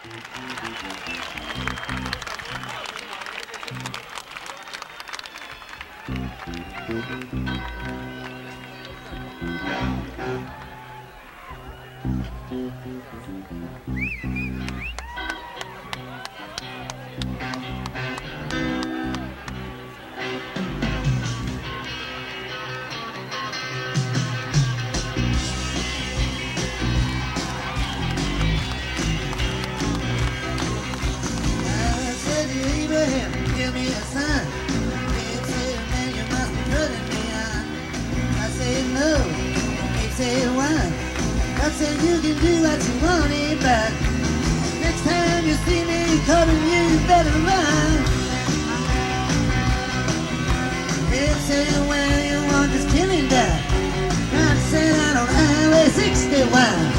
Give me a sign. Keep saying, man, you must be running me on. I said no. Keep saying why. I said you can do what you want it back. Next time you see me coming, you better run. Keep saying where you want this killing done. Trying to set out on Highway 61.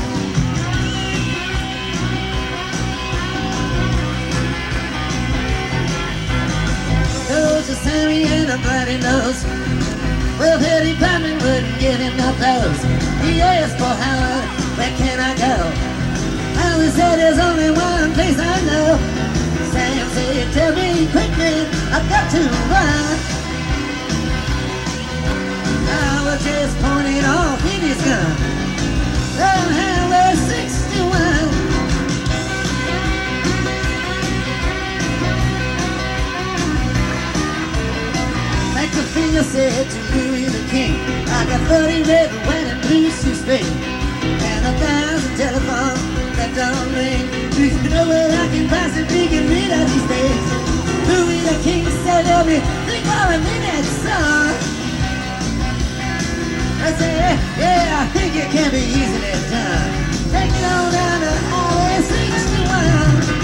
Sammy and a bloody nose. Well, the department wouldn't give him no clothes. He asked for Howard, where can I go? Howard said there's only one place I know. Sam said, tell me quick man, I've got to run. Howard just pointed off in his gun on Highway 61. The finger said to Louis the King, I got 30 red, white, and blue suits straight, and 1,000 telephones that don't ring. Do you know where I can possibly get rid of these things? Louis the King said, let me think for a minute, son. I said, yeah, I think it can be easily done. Take it on down to Highway 61.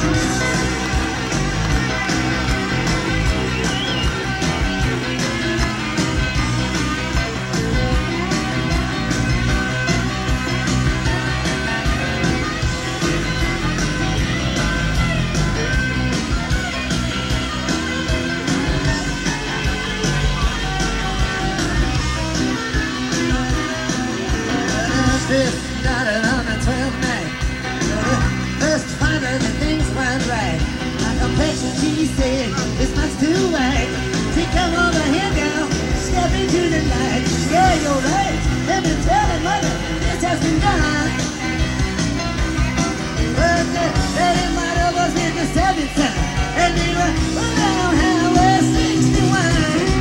Started on the 12th night. First finder that things weren't right. My complexion, she said, is much too white. She come over here, girl, step into the light. Yeah, you're right. Let me tell you, mother, this has been done. But the lady mother was in the 7th time, and they were around Highway 61.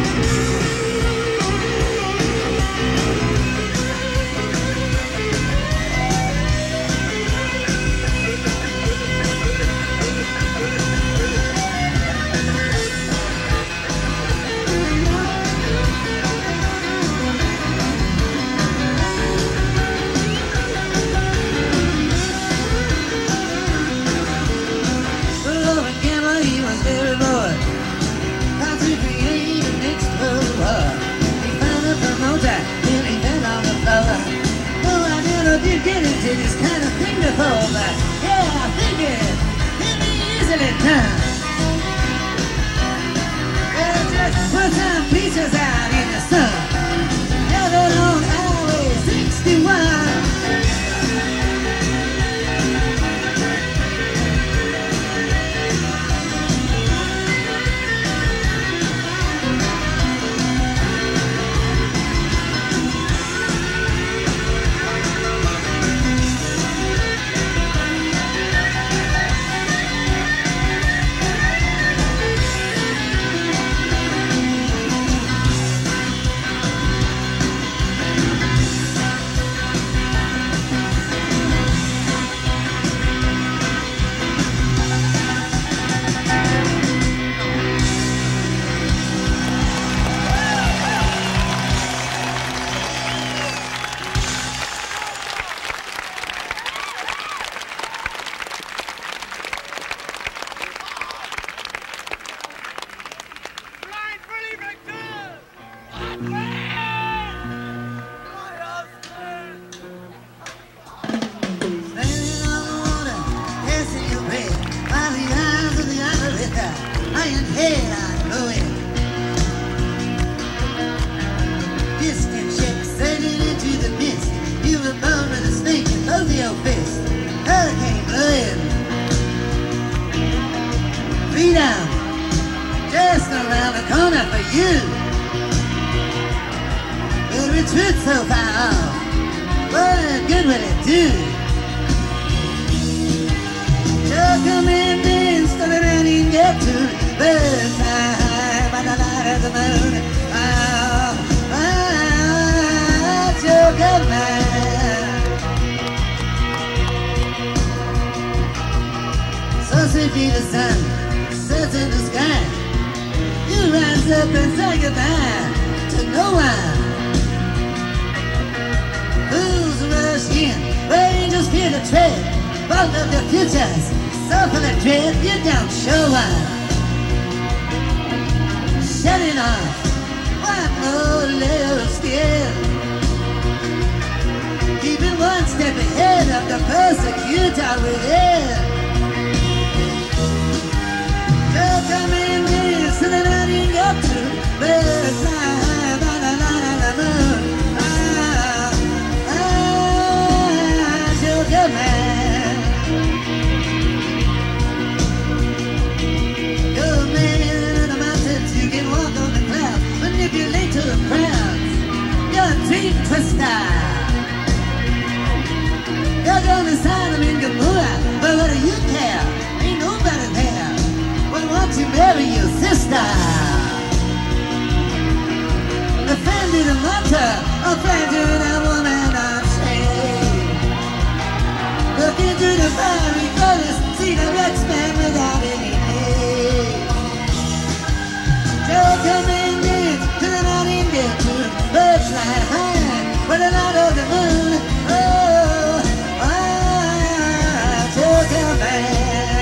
Did get into this kind of thing before, but yeah, I think it can be easily done. Well, just put some pieces out in the sun. Have it on Highway 61. corner for you. The retreat so far off. What good will it do? Just come in, dance, till the running get to birds high by the light of the moon. Oh, oh, joker man. So sweet the sun sets in the sky. You rise up and say goodbye to no one. Fools rush in, angels feel the tread. Both of the futures, so full of dread, you don't show up. Shutting off, one more layer of skin. Keeping one step ahead of the persecutor within. They'll come in here, so they're not in up to birds fly high by the light of the moon. Sugar man. You're a man in the mountains, you can walk on the clouds, manipulate to the crowds. You're a dream twister. You're gonna sign them in Gomorrah, but what do you care? Ain't nobody there. Well, won't you marry your sister? The family, the mother, a friend to the woman of shame. Look into the fiery furnace, see the next man without any name. Joe come in dance to the night in get to birds fly high by the light of the moon. Oh, Joe come in.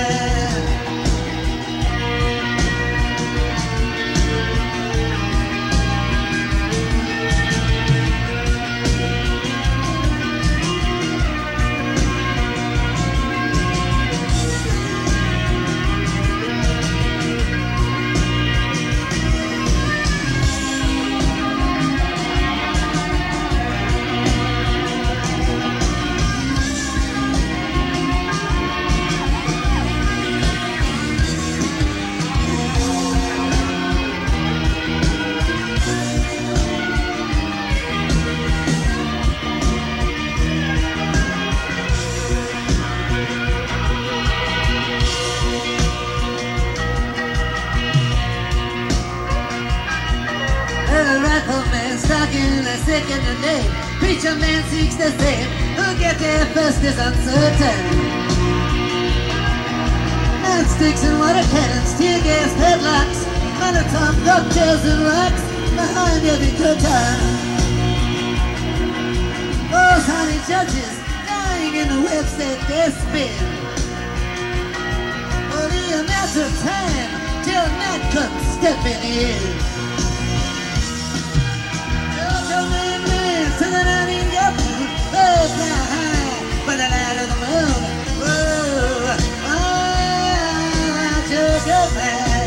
In the second day, preacher man seeks the same. Who'll get there first is uncertain. Sticks and water cannons, tear gas headlocks, Molotov cocktails and rocks behind every curtain. Those honey judges dying in the webs that they spin. Only a matter of time till night comes stepping in. To the night in your blue, birds fly high by the light of the moon. Whoa, sugar man.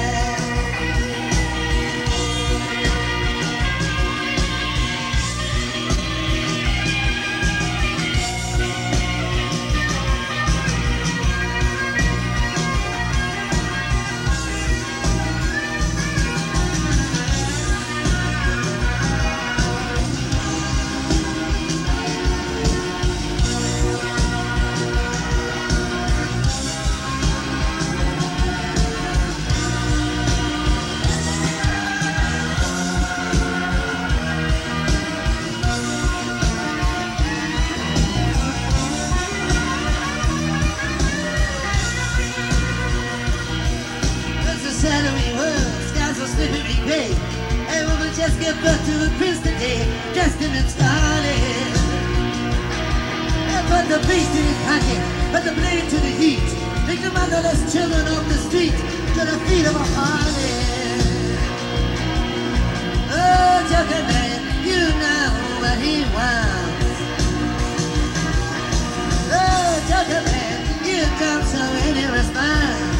Just give birth to a prince today, dressed him in scarlet. And put the beast in his pocket, put the blade to the heat. Take the motherless children off the street to the feet of a harlot. Oh, Joker man, you know what he wants. Oh, Joker man, you don't show any response.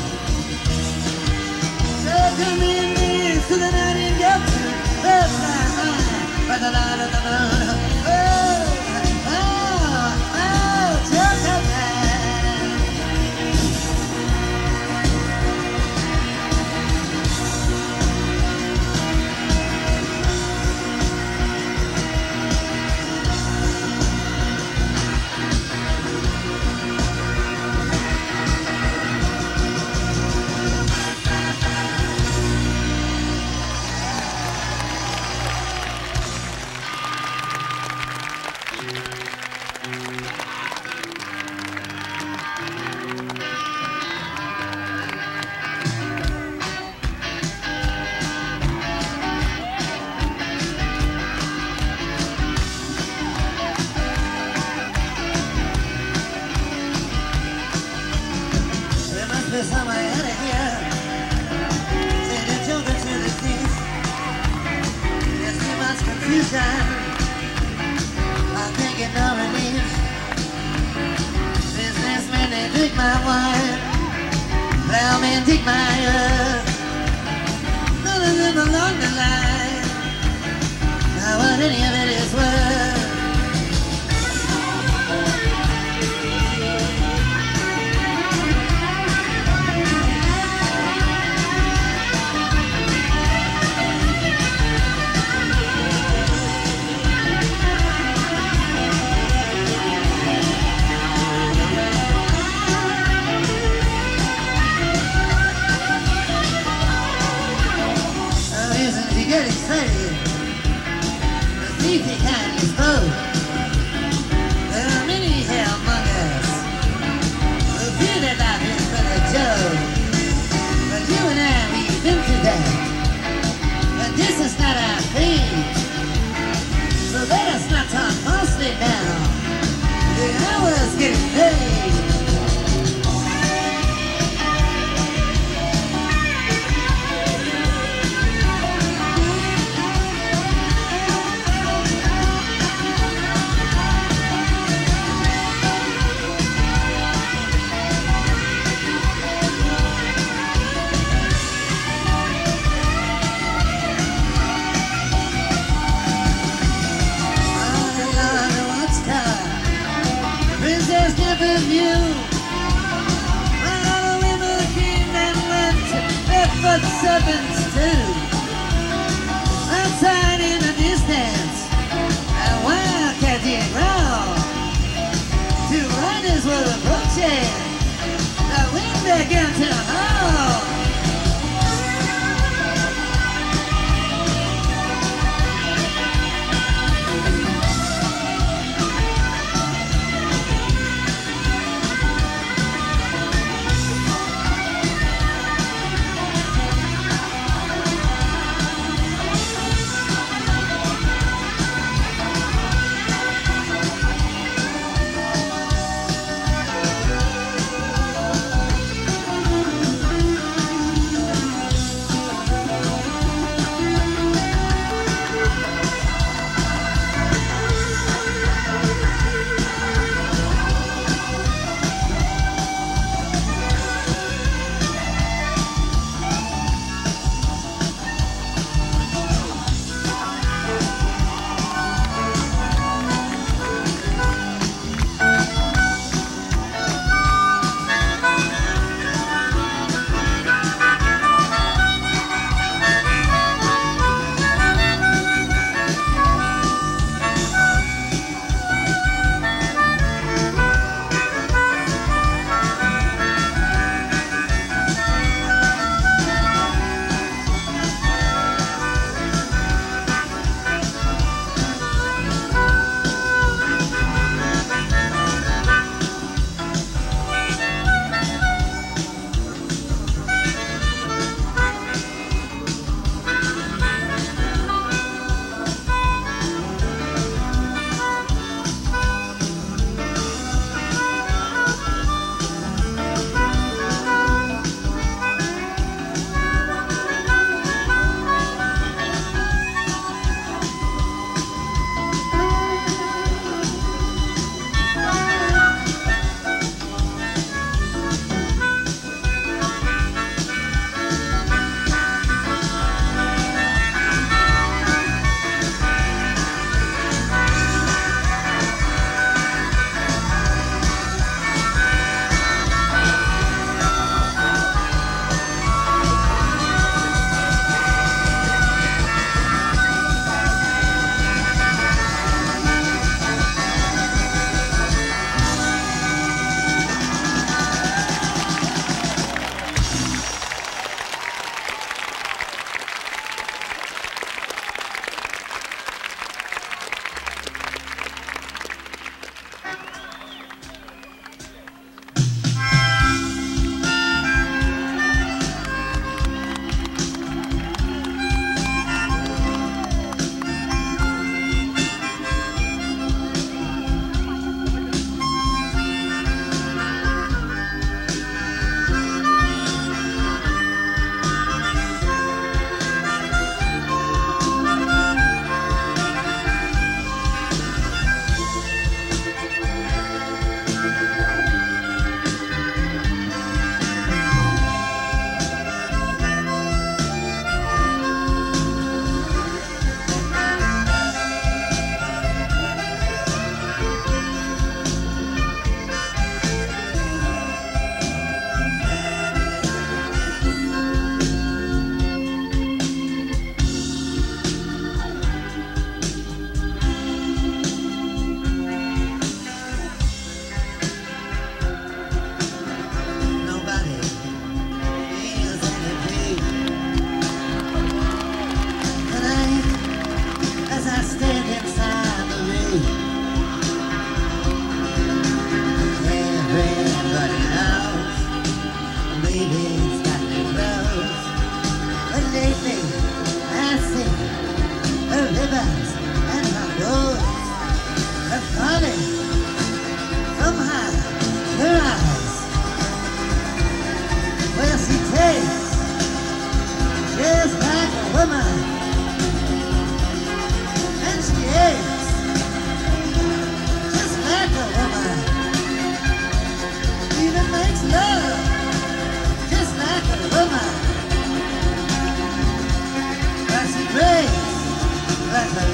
So come in to the night in your blue, birds fly high by the light of the moon. Oh, oh, oh, Joker man. this on my head here. Send the children to the feast. There's too much confusion. I can't get no relief. Businessmen, they drink my wine. Plowmen dig my earth. None of them along the line. Not what any of it is worth. Get excited. The thief he can't explode. There are many hellmongers who feel that life is but a joke. But you and I, we've been through that. But this is not our fate. So let us not talk falsely now. The hour's getting late. Never knew all the women came and went barefoot servants too. Outside in the distance, a wildcat did growl. Two riders were approaching. The wind began to howl.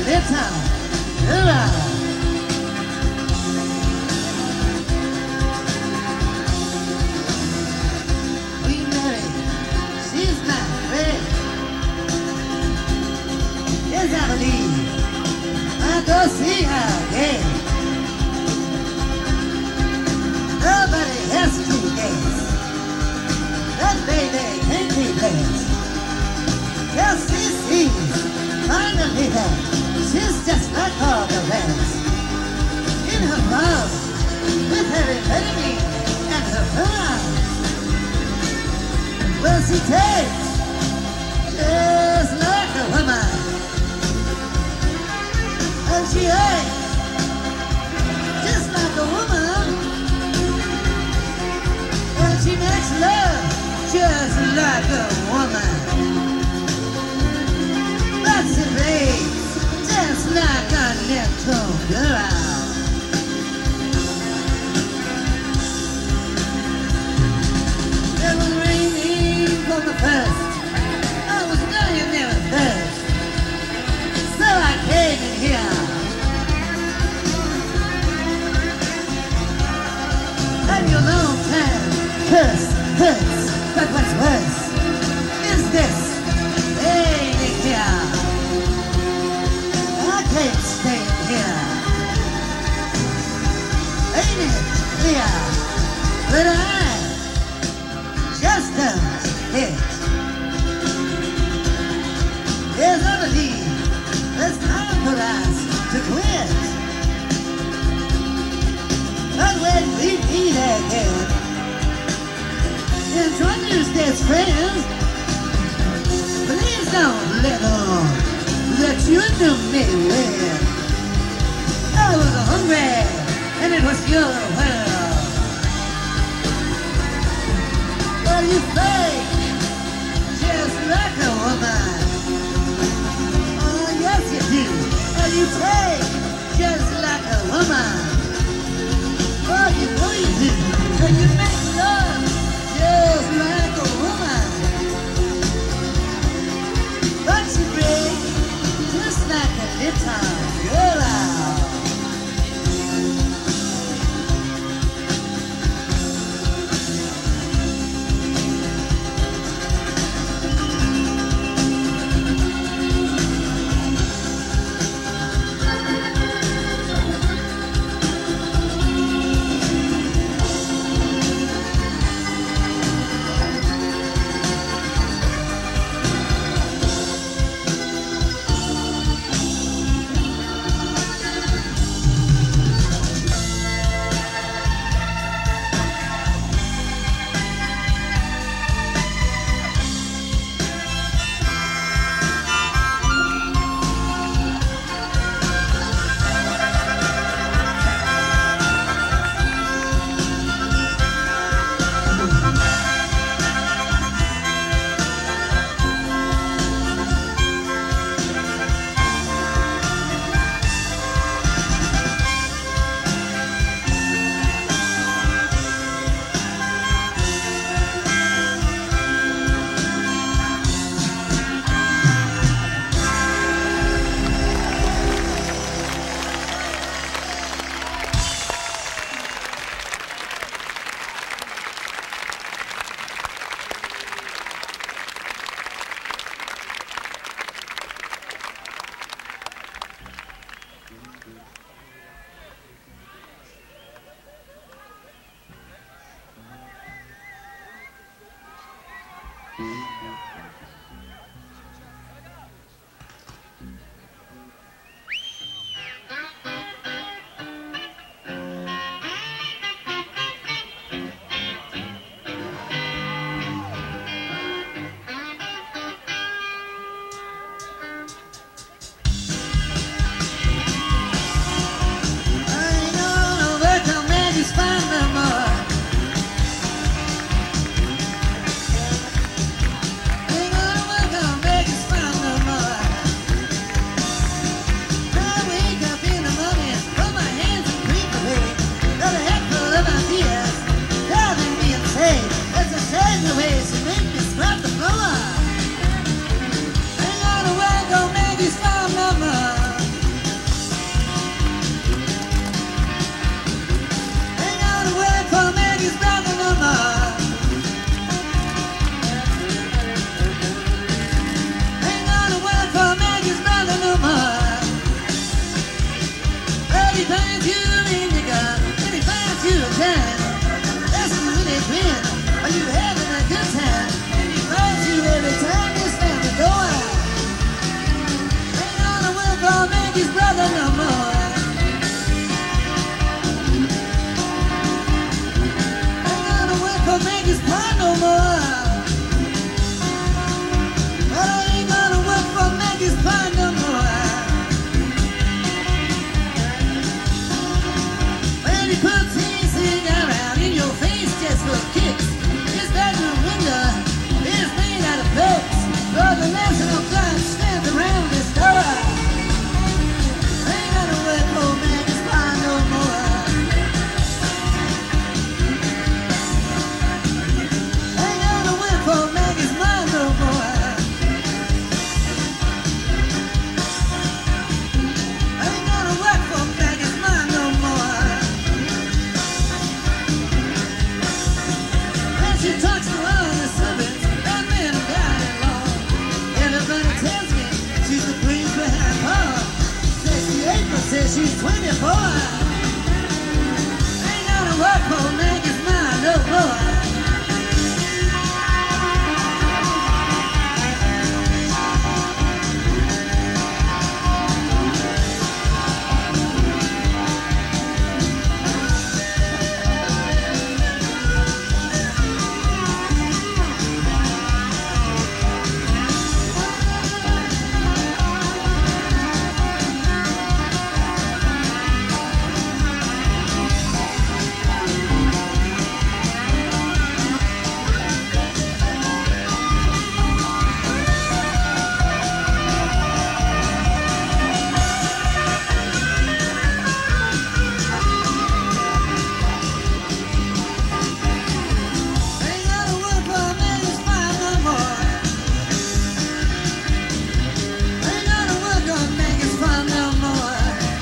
little time. Alright. Queen Mary, she's my friend. Yes, I believe I'll go see her again. Nobody has to guess that baby can't be blessed. Yes, she sees finally that she's just like all the rest. In her mouth, with her enemy and her pride, well, she takes just like a woman, and she acts just like a woman, and she makes love just like a woman. But she plays just like a little girl. It was raining from the first. I was dying there at first, so I came in here. And your long time curse hurts, but what's worse is this. Ain't it here? I can't stay here. Ain't it here? But I just don't hit. There's other need. It's time for us to quit. But when we meet again, introduced as friends, please don't let on that you knew me well. I was hungry, and it was your world. Well, you think just like a woman. Oh, yes you do. And you take just like a woman. Oh, you know you do. And you make love just like a woman. But you break just like a little girl. Maggie's Pond no more. But I ain't gonna work for Maggie's Pond no more. When he puts his cigar out in your face just for kicks, his bedroom window is made out of books. So the national guard stands around this door. Ain't gonna work for Maggie's Pond no more. Ain't gonna work for Maggie's Pond no more. Ain't gonna work for Maggie's Pond no more. When she talks to all the servants, that men have got it long. Everybody tells me she's the queen behind home. Sexy April says she's 24. Ain't gonna work for Maggie's Pond no more. Ain't gonna work for Maggie's Pond no more. Ain't gonna work on Maggie's Pond no more.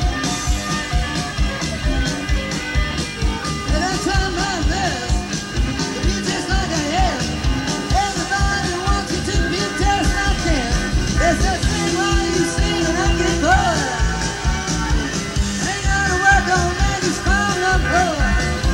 But I try my best to be just like I am. Everybody wants you to be just like them. There's that thing while you sing and I get bored. Ain't gonna work on Maggie's Pond no more.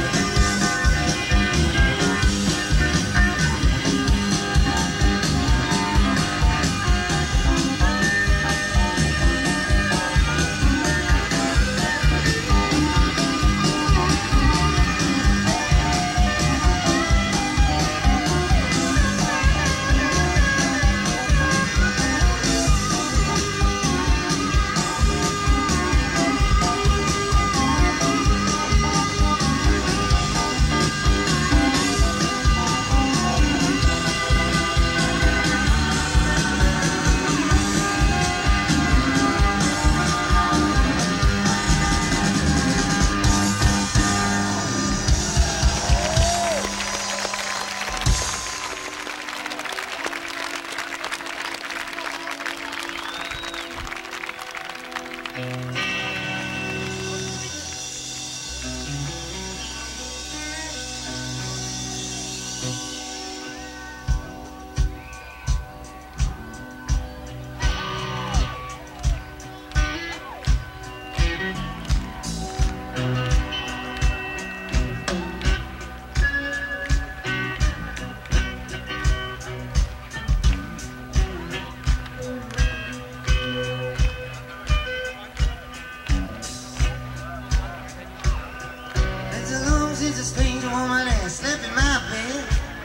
It's so long since a strange woman has slept in my bed.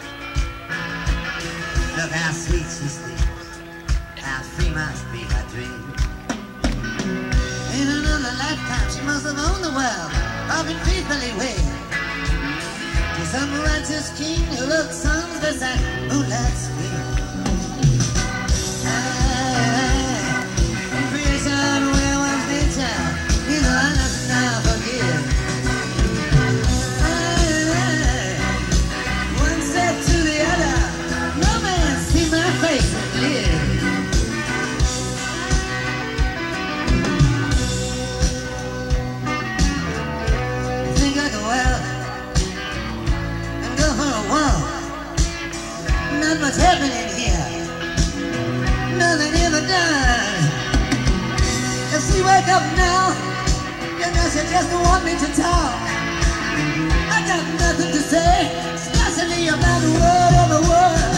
Look how sweet she sleeps, how free must be her dream. In another lifetime she must have owned the world, or been faithfully wed to some righteous king who wrote songs beside moonlight stream. In creation where was nature, neither honest nor forgive. One said to the other, no man see my face and live. You think I go out and go for a walk? Not much happening here, nothing ever done. If she wake up now, you know she just don't want me to talk. I got nothing to say, especially about the word of the world.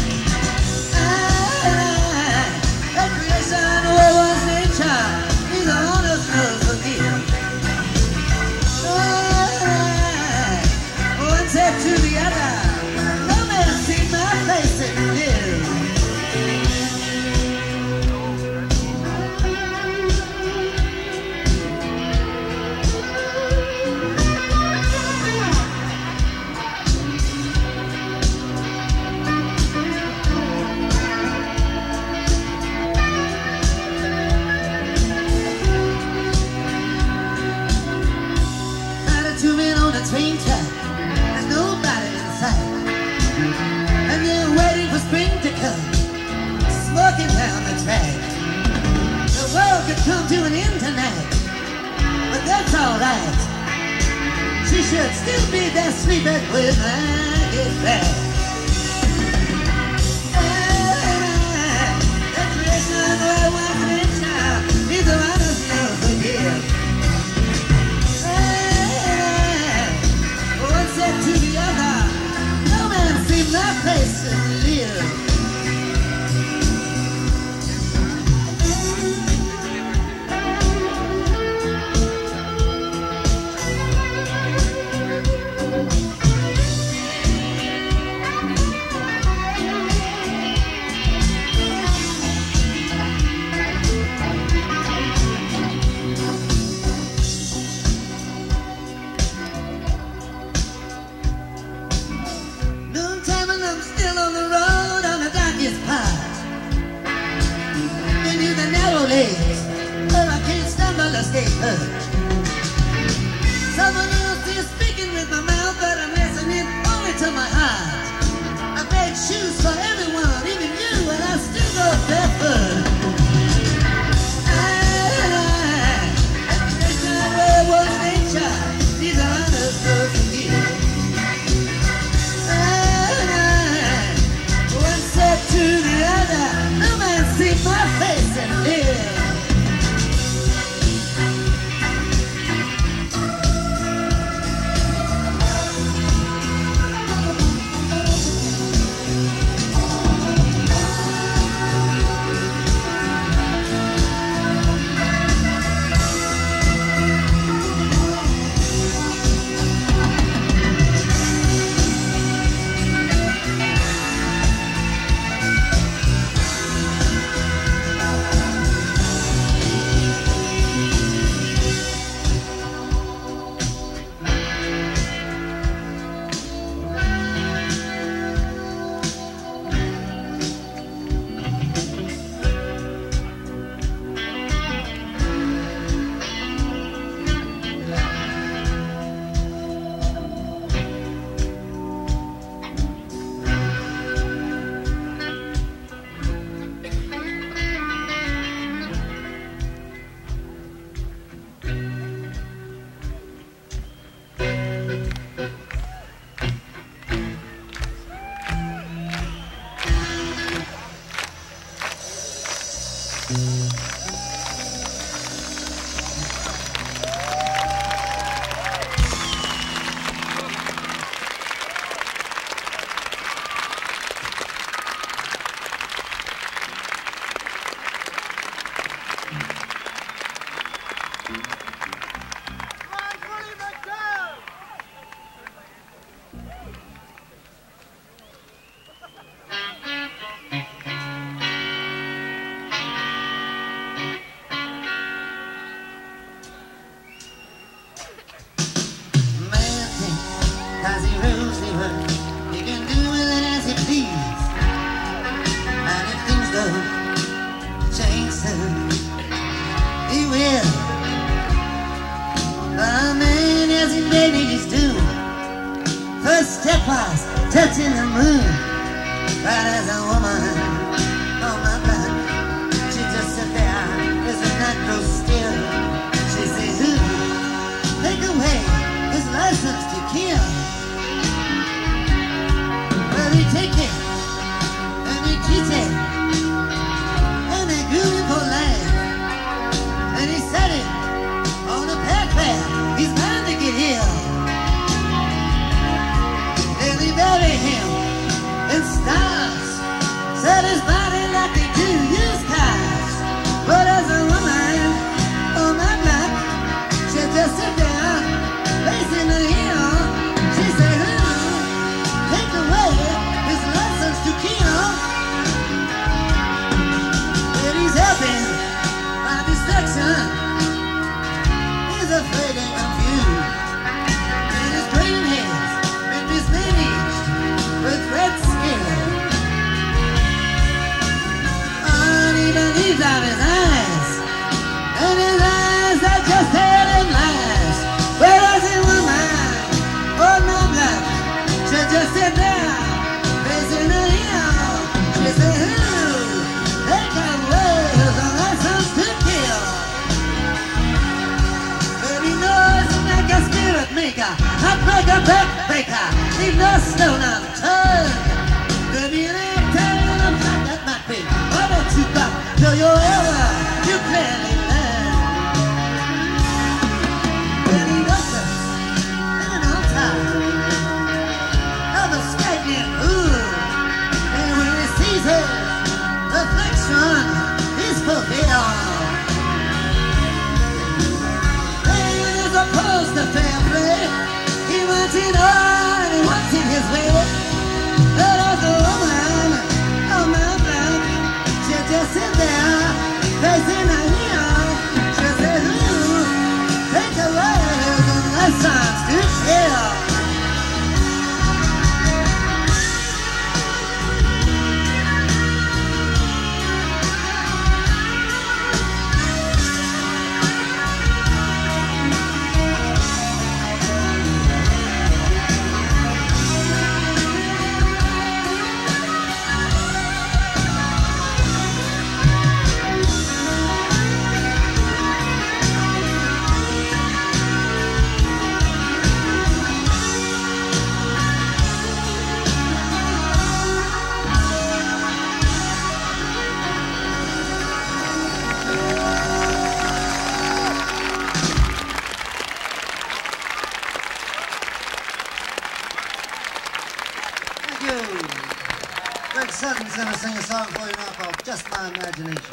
That creation was nature, neither honest nor forgive. One said to the other, I'd still be there sleeping when I get back. The creation where one great child, neither one of you forgive. One said to the other, no man sees my face and live. Someone else is speaking with my mouth, but I'm listening only to my heart. I made shoes for everyone, even you, and I still go barefoot. And where was nature? These are honors for you. One said to the other, no man see my face and live. Touching the moon, right as a woman on my back. She just sat there as the night grows still. She says, "Who take away his license to kill?" Well, he take it and he teach it and they grew him for life, and he set it on a pathway. He's bound to get healed. They bury him in stars, set his body like they do used cars. But as a woman on my block, she just sit there facing the hill. She said, take away his license to kill. But he's helping my destruction. He's afraid and confused, and his brain has been mismanaged with red skin. the stone unturned. There'll be an empty and a fact that might be. Why don't you back till you're ever you clearly learn? When he does this, in on time of a stagnant pool, and when he sees her reflection, he's fulfilled. As opposed to fair play, he wants it all and he wants it his way. But as a woman, oh my God, she just sit there, facing the hill. She says, ooh, take the words and lessons to kill. Greg Sutton's going to sing a song for you now called Just My Imagination.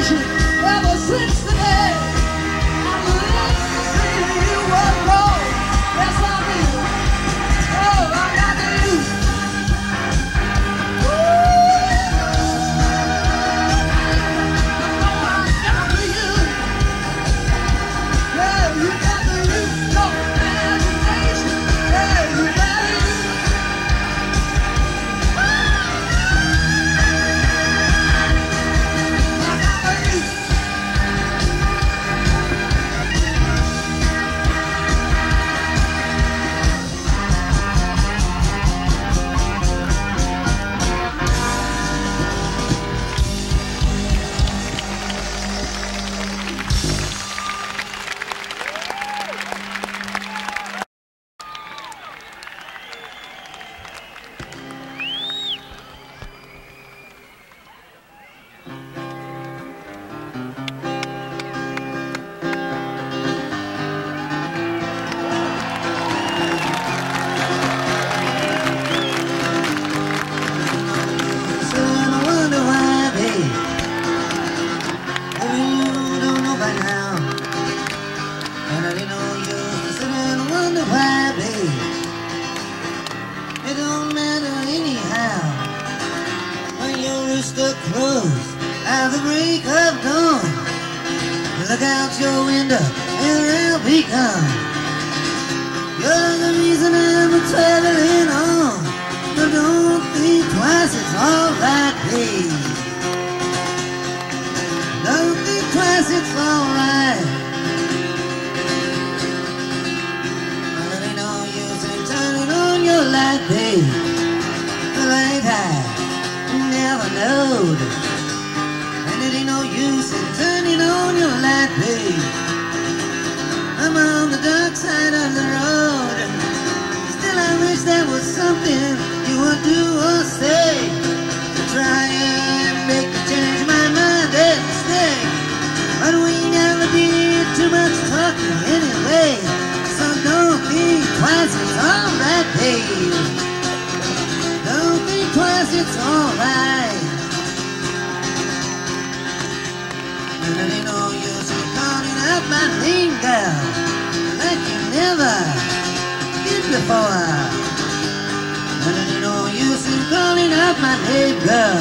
nation ever since the day I learned to see you were wrong. Yes, I do. Oh, I got to you. At the break of dawn, look out your window and they'll be gone. You're the reason I'm traveling on, but don't think twice, it's alright, babe. Don't think twice, it's alright. Well, it ain't no use in turning on your light, babe. The light I never knowed. It ain't no use in turning on your light, babe. I'm on the dark side of the road. Still I wish there was something you would do or say to try and make me change my mind and stay. But we never did too much talking anyway, so don't think twice, it's alright, babe. Don't think twice, it's alright. And it ain't no use in calling out my name, girl, like you never did before. And it ain't no use in calling out my name, girl.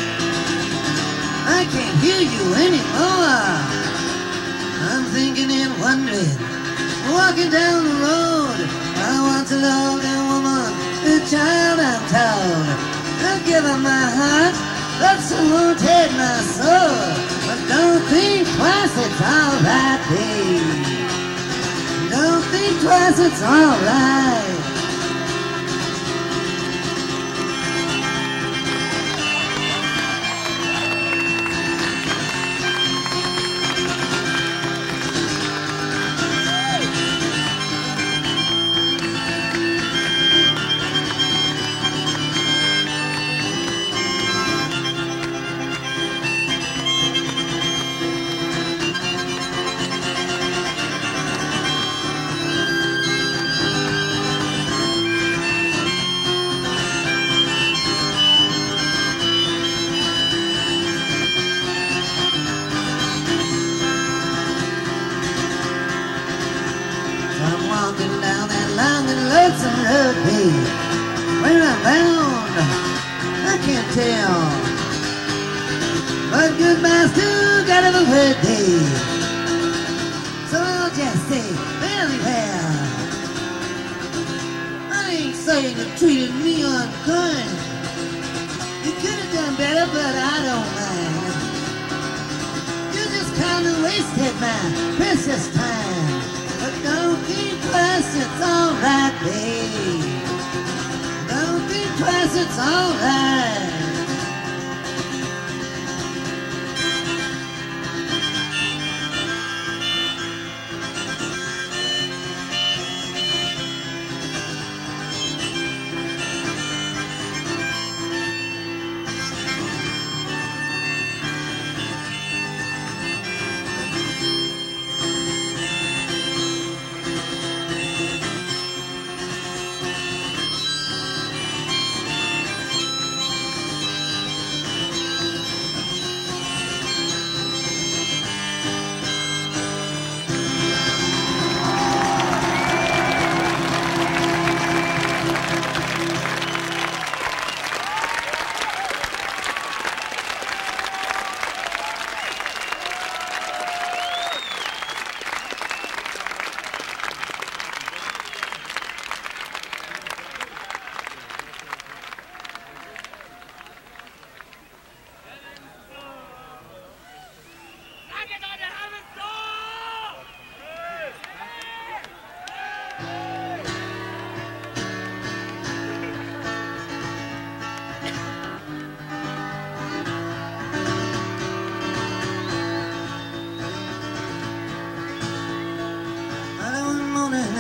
I can't hear you anymore. I'm thinking and wondering, walking down the road. I want to love a woman, a child I'm told. I'll give her my heart, but someone take my soul. But don't think twice, it's alright, babe. Don't think twice, it's alright. Walking down that long and lonesome road, babe. Where I'm bound, I can't tell. But goodbye's too good of a word, babe. So I'll just say very well. I ain't saying you treated me unkind. You could have done better, but I don't mind. You just kinda wasted my precious time. But don't think twice, it's alright, babe. Don't think twice, it's alright.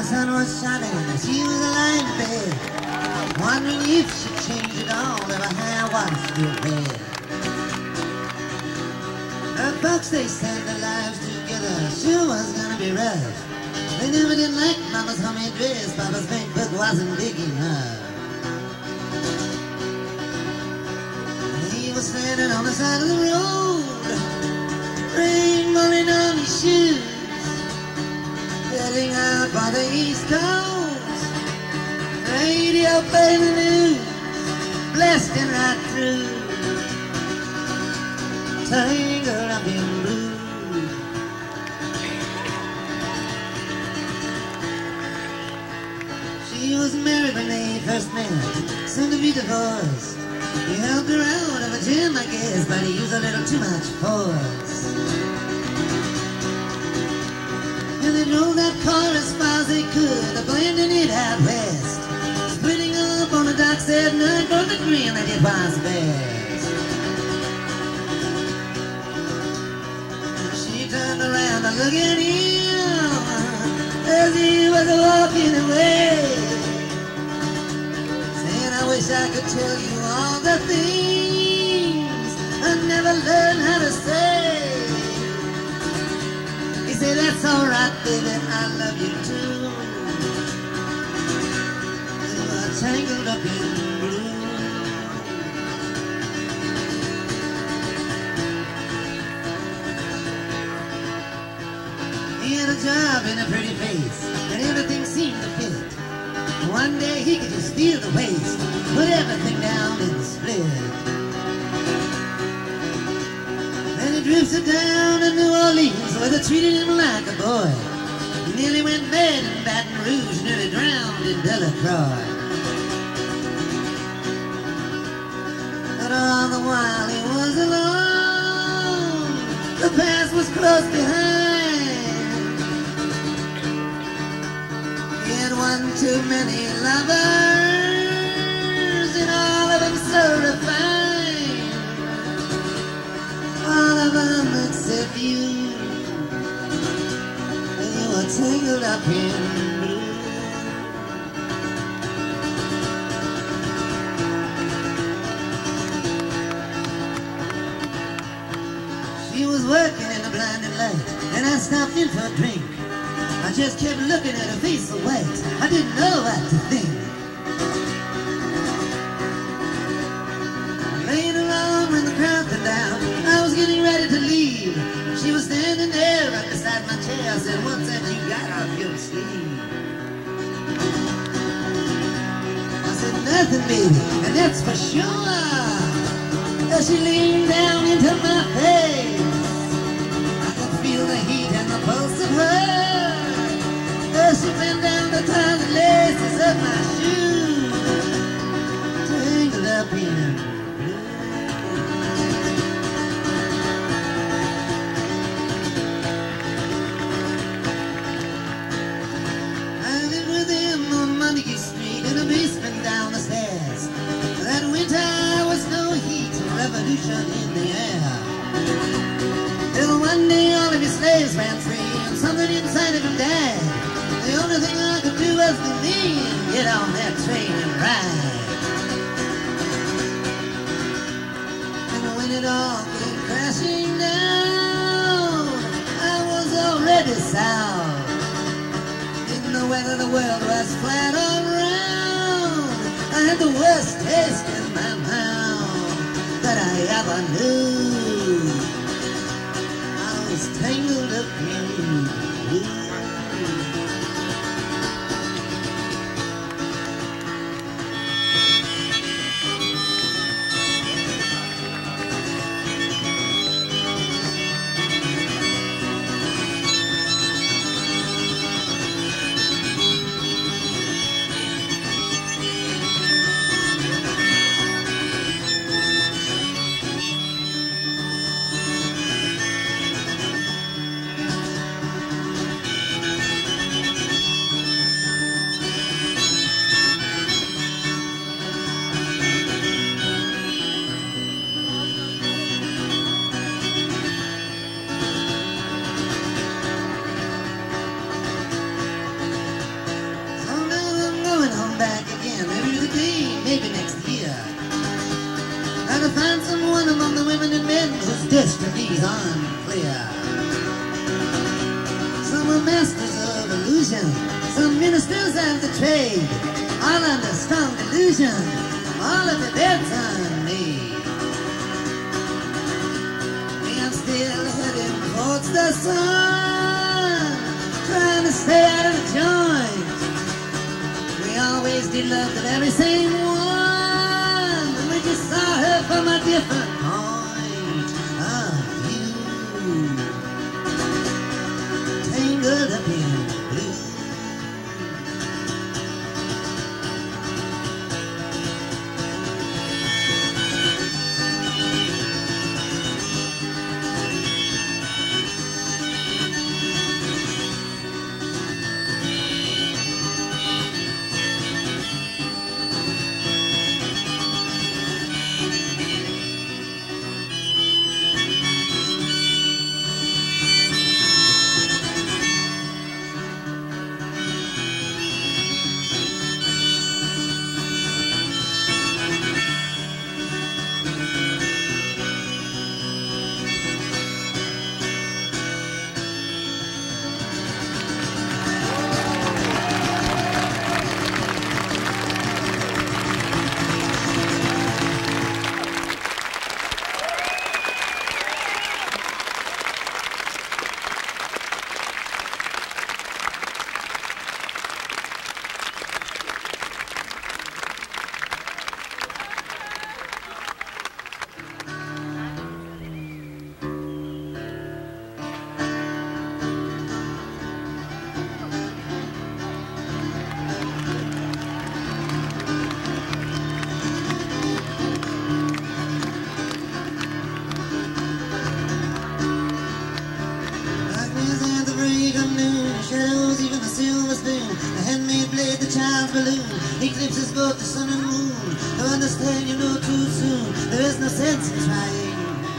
sun was shining and she was lying in bed, wondering if she'd change it all if her hair was still red. Her folks, they said their lives together sure was gonna be rough. They never did like Mama's homemade dress, Papa's bank book wasn't big enough. He was standing on the side of the road, rain falling on his shoes, heading out by the East Coast. Radio playing the news, blasting right through, tangled up in blue. She was married when they first met, soon to be divorced. He helped her out of a gym, I guess, but he used a little too much force. And they drove that car as far as they could, abandoned it out west, splitting up on the docks at night, both agreeing that it was best. She turned around to look at him as he was walking away, saying, I wish I could tell you all the things I never learned how to say. He said, that's alright, baby, I love you too. We were tangled up in blue. He had a job and a pretty face, and everything seemed to fit. One day he could just feel the waste, put everything down in the split. Then he drifted down to New Orleans, where they treated him like a boy. He nearly went mad in Baton Rouge, nearly drowned in Delacroix. But all the while he was alone, the past was close behind. He had one too many lovers, and all of them so refined. All of them except you, and you were tangled up in blue. She was working in the blinding light, and I stopped in for a drink. I just kept looking at her face so white, I didn't know what to think. Later on, when the crowd got down, I was getting ready to leave. She was standing there right beside my chair. I said, what's that you got off your sleeve? I said, nothing, baby, and that's for sure. As she leaned down into my face, I could feel the heat and the pulse of her. As she bent down to tie the laces of my shoes, tangled up in blue. I lived with him on Montague Street in a basement down the stairs. That winter was no heat, revolution in the air. Till one day all of his slaves ran free and something inside of him died. The only thing I could do was believe and get on that train and ride. And when it all came crashing down, I was already south. Didn't know whether the world was flat or round. I had the worst taste in my mouth that I ever knew. I was tangled up in blue. someone among the women and men whose destinies unclear. Some are masters of illusion, some ministers of the trade, all under strong delusion, all of the debts on me. I'm still heading towards the sun, trying to stay out of the joint. We always did love the very same one, and we just saw her from a different point of view. Tangled up in blue. Eclipses both the sun and moon. To understand you know too soon. There is no sense in trying.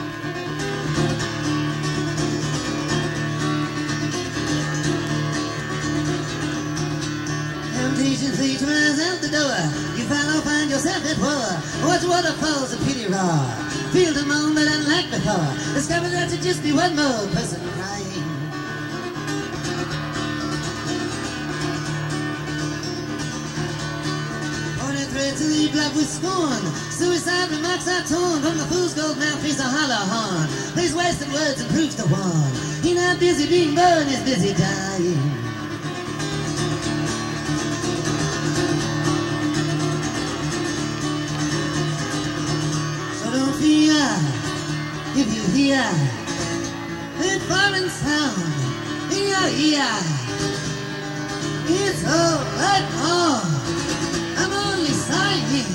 Temptation fleet rise out the door. You find yourself at war. Watch waterfalls of pity roar. Feel the moan but unlike before. Discover that you just be one more person crying. To leave love with scorn. Suicide remarks are torn from the fool's gold mouthpiece, a hollow horn. These wasted words and proofs to warn. He's not busy being born, he's busy dying. So don't fear if you hear that foreign sound in your ear. It's all right now. I'm only sighing.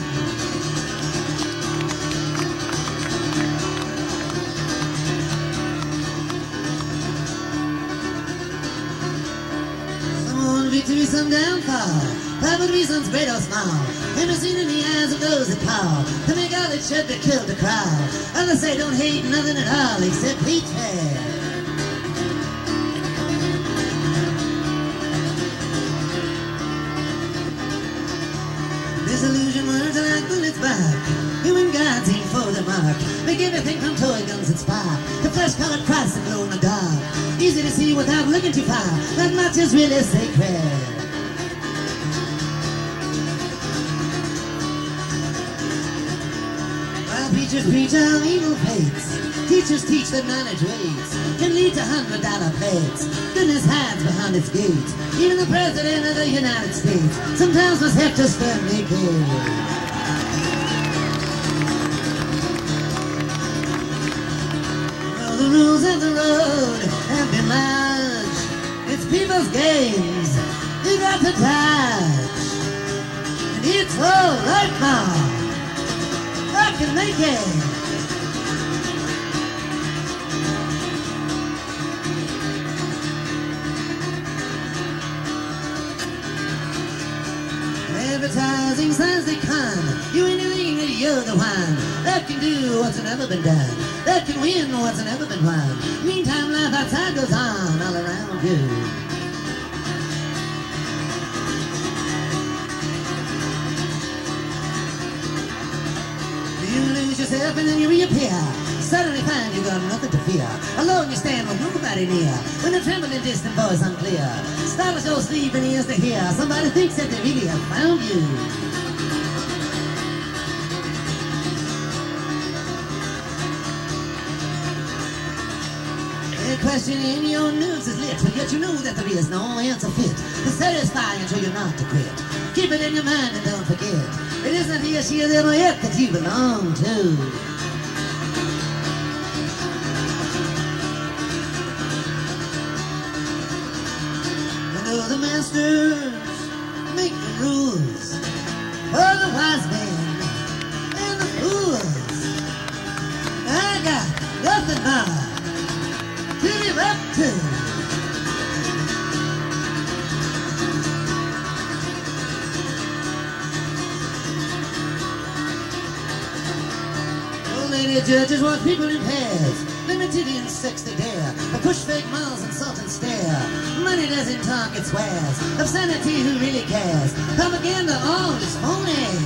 Some own victory, some downfall. Private reasons, great or small. Never seen in the eyes of those that call to make all that should be killed the crowd. Others say don't hate nothing at all except hatred. Disillusion words are like bullets back. Human gods aim for the mark. Make everything from toy guns and spark. The flesh-colored Christ and glow in the dark. Easy to see without looking too far. Not much is really sacred. While preachers preach how evil fates, teachers teach that knowledge waits can lead to $100 plates. Goodness hides behind its gates. Even the President of the United States sometimes must have to stand naked. Well, the rules of the road have been large. It's people's games you got to touch. And it's all right now. I can make it. Advertising signs they con you anything that you're the one that can do what's never been done, that can win what's never been won. Meantime, life outside goes on all around you. You lose yourself step and then you reappear. Suddenly find you got nothing to fear. Alone you stand with nobody near. When the trembling distant voice unclear startles your sleeping ears to hear. Somebody thinks that they really have found you. Questioning your news is lit, but yet you know that there is no answer fit to satisfy and show you not to quit. Keep it in your mind and don't forget, it isn't he or she or them or it that you belong to. You know the masters make the rules for the wise men and the fools. I got nothing more to live up to. Old lady judges want people in pairs, limited in sex they dare, but push fake miles, insult and stare. Money doesn't talk, it swears. Obscenity, who really cares? Propaganda, all is phony.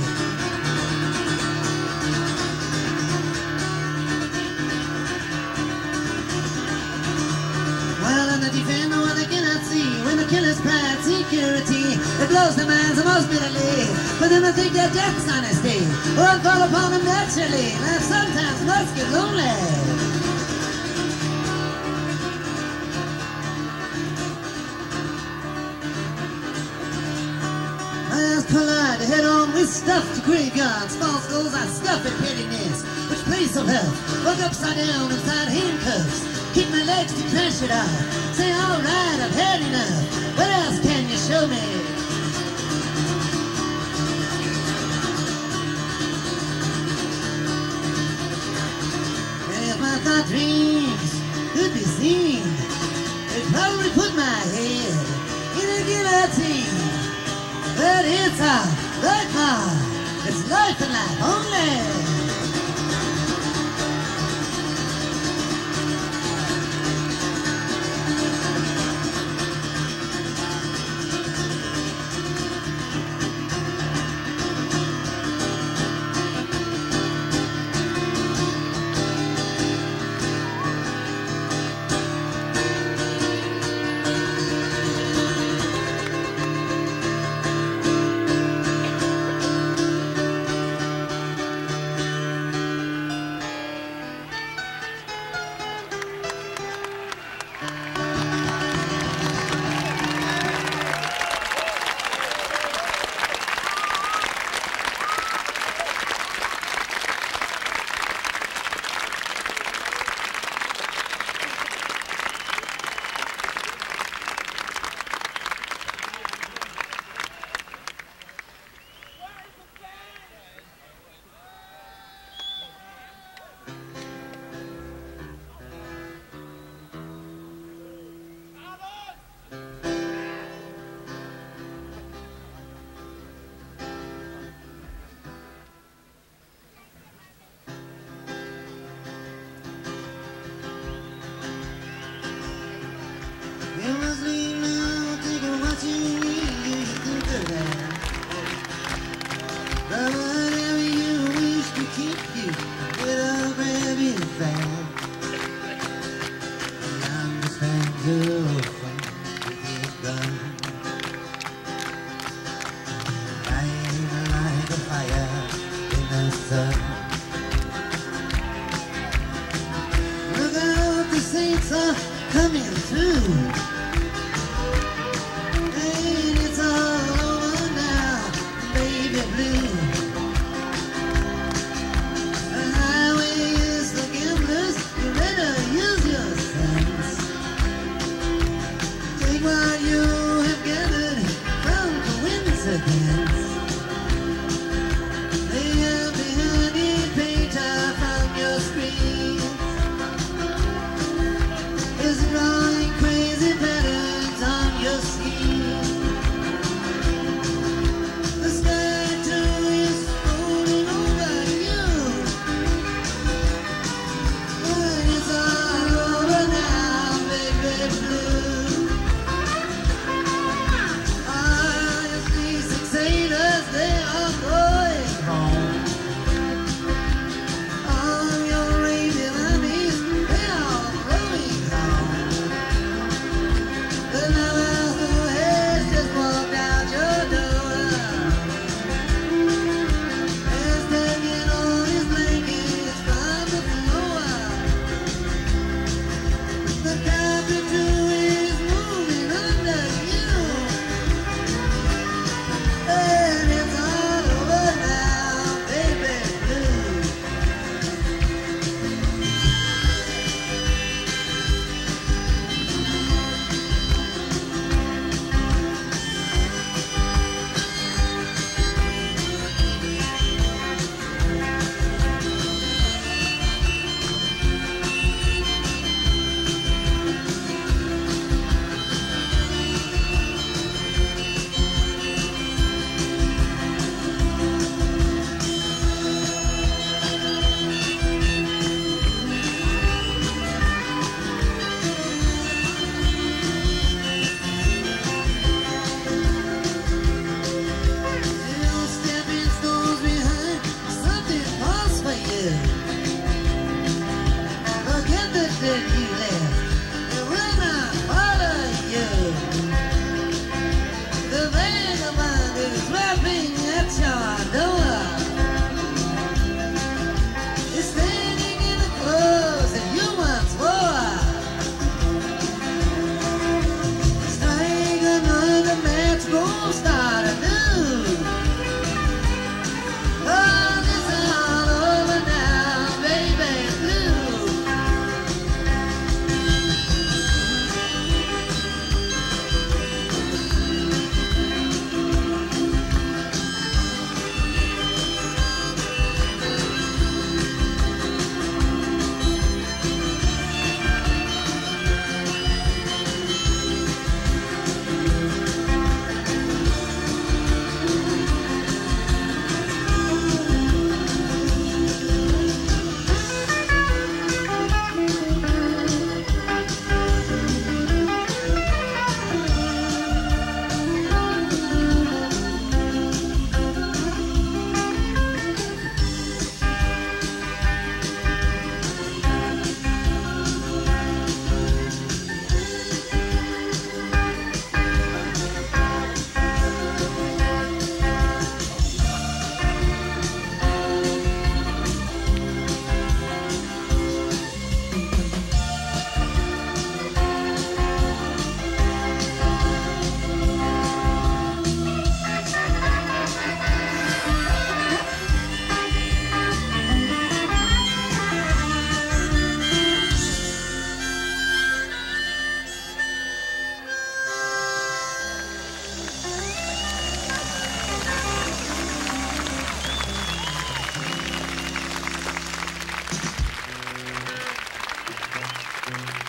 Defend what they cannot see. When the killer's pride, security, it blows their minds the most bitterly. For them to think their death's honesty won't fall upon them naturally. And sometimes must get lonely. I ask polite to head on with stuff to graveyards. False goals I stuff at pettiness, which plays so tough. Walk upside down inside handcuffs. Keep my legs to crash it off. Say, all right, I've had enough. What else can you show me? If my thought dreams could be seen, they'd probably put my head in a guillotine. But it's a life mark. It's life and life only. Coming through, and it's all over now, baby blue. The highway is the gamblers, you better use your sense. Take what you have gathered from coincidence. Lay out behind the page from your screen. Is drawing crazy.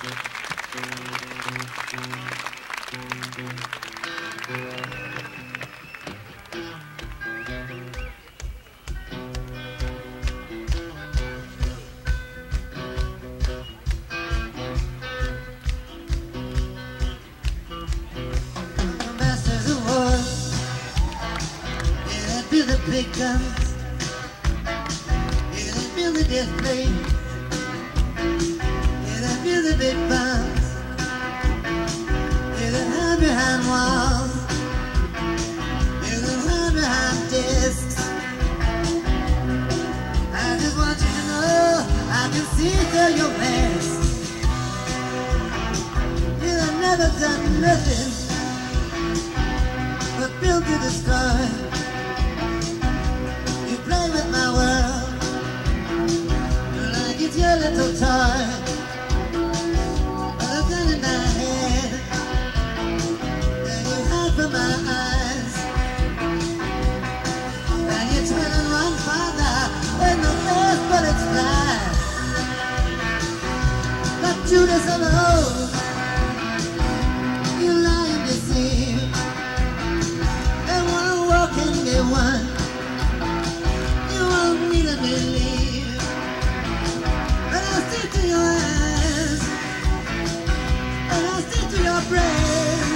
The big guns, yeah, they build the death plane, yeah, they build the big bombs, yeah, they hide behind walls, yeah, they hide behind desks. I just want you to know I can see through your mask. Yeah, I've never done nothing but build to destroy. Play with my world like it's your little toy. A gun in my head, and you hide from my eyes, and you turn and run farther when the first bullets fly. But Judas alone, you lie and deceive, and one walk can be one. Believe, but I'll stick to your eyes, and I'll stick to your brain,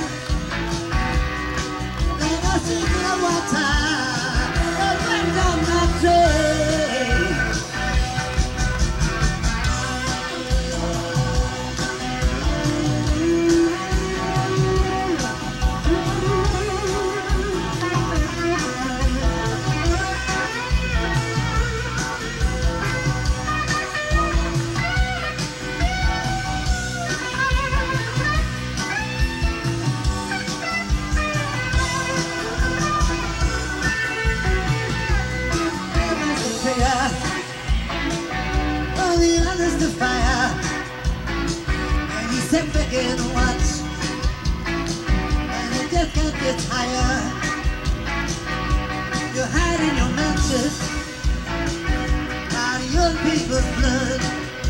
and I'll stick to your water, and what's on my train. All the others to fire, and you sit back and watch, and the death can't get higher. You hide in your matches, out of your people's blood.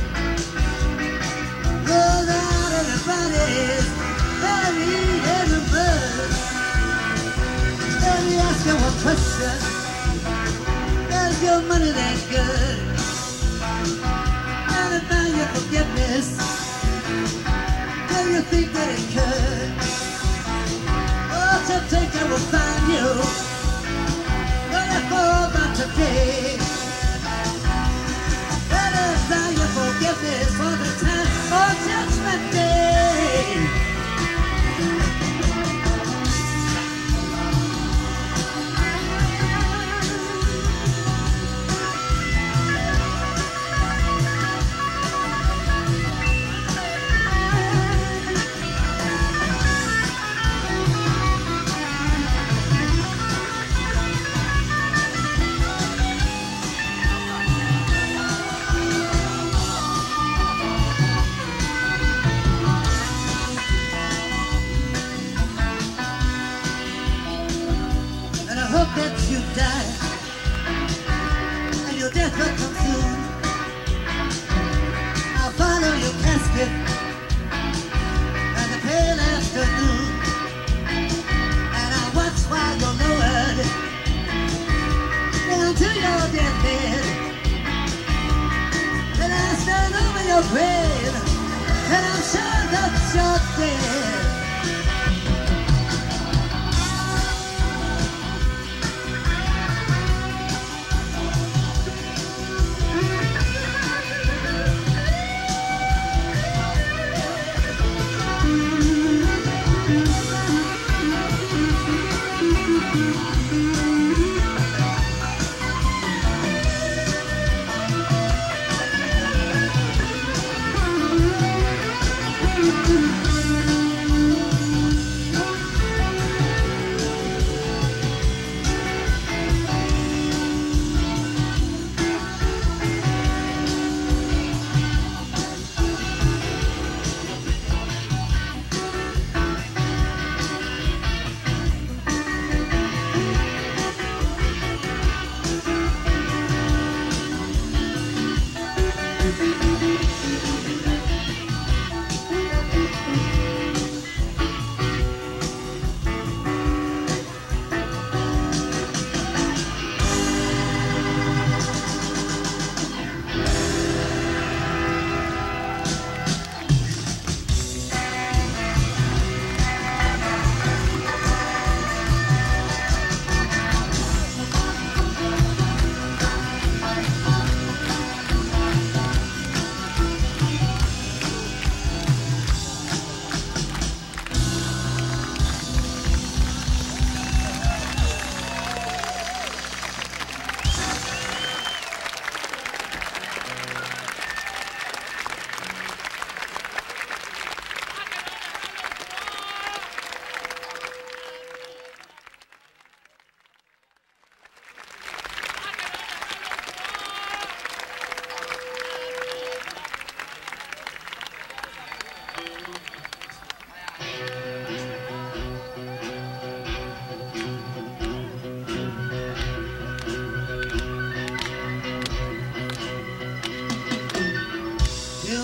Roll out of the bodies, buried in the mud. Let me ask you one question. Does your money that good? And about your forgiveness, do you think that it could? Oh, temptation will find you, but I fall back today. And about your forgiveness for the time of Judgment Day. That you die, and your death will come soon. I'll follow your casket in the pale afternoon, and I'll watch while you're lowered down to your deathbed, and I'll stand over your grave, and I'm sure that you're dead.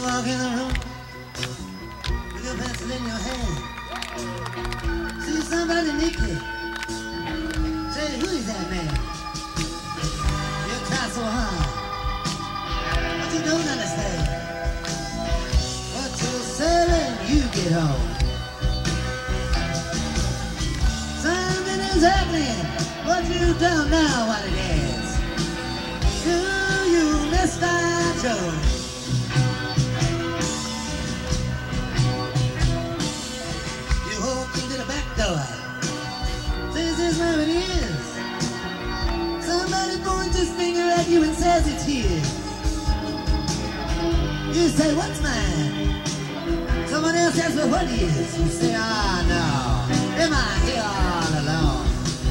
walk in the room with your pencil in your hand. See somebody naked. Say, who is that man? You try so hard, but you don't understand. What you'll say when you get home. Something is happening, but you don't know what it is. Do you, Mr. Jones? This is where it is. Somebody points his finger at you and says it's his. You say, what's mine? Someone else asks, well, what is? You say, ah, no. Am I here all alone?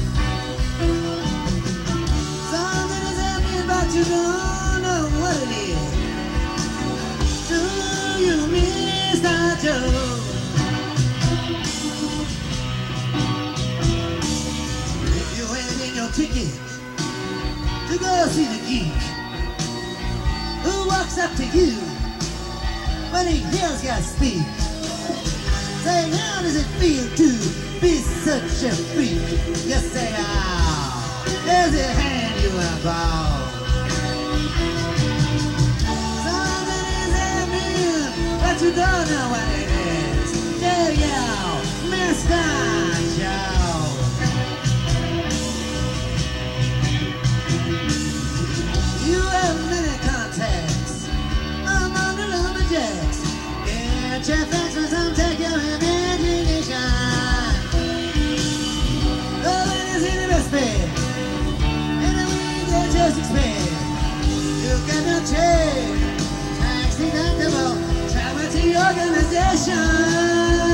Something is happening, but you don't know what it is. Do you, Mr. Jones? Ticket to go see the geek who walks up to you when he hears you speak, saying, how does it feel to be such a freak? You say, oh, does it hand you a ball? Something is happening, but you don't know what it is. Do you, Mr. Joe? You have many contacts among the lumberjacks. Get your facts for some, take your imagination. Oh, when you see the respect, and the way they just expect. You get no check, tax deductible, charity organization.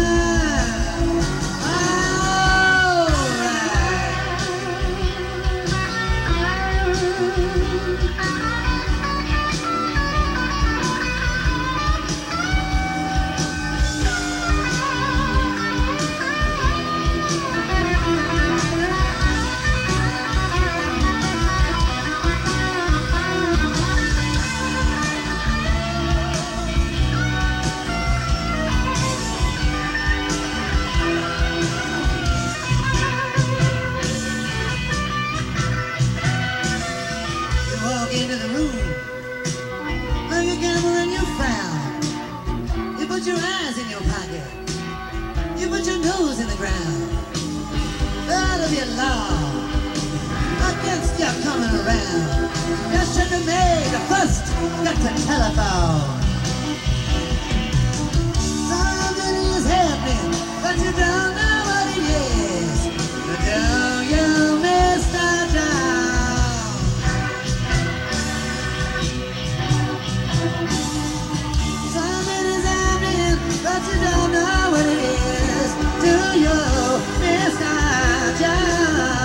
Into the room, like a gambler and you frown. You put your eyes in your pocket, you put your nose in the ground. Out of your law, against you coming around. You should have made a first, got the telephone. Something is happening, but you don't know what it is. Do you, Mr. Jones? But you don't know what it is, do you, Mr. Jones?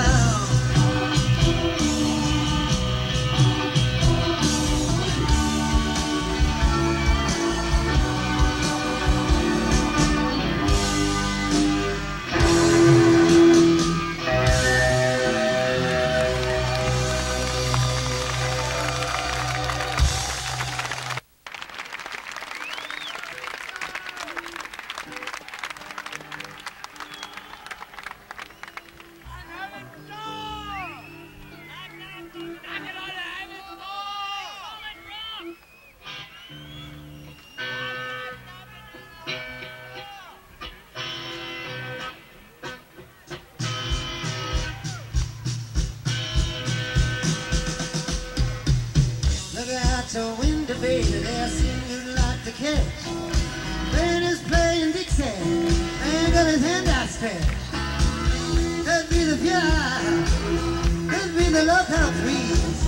So window, baby, there's something you'd like to catch. Ben is playing Dixie, and got his hand outstretched. Could be the fire, could be the local breeze.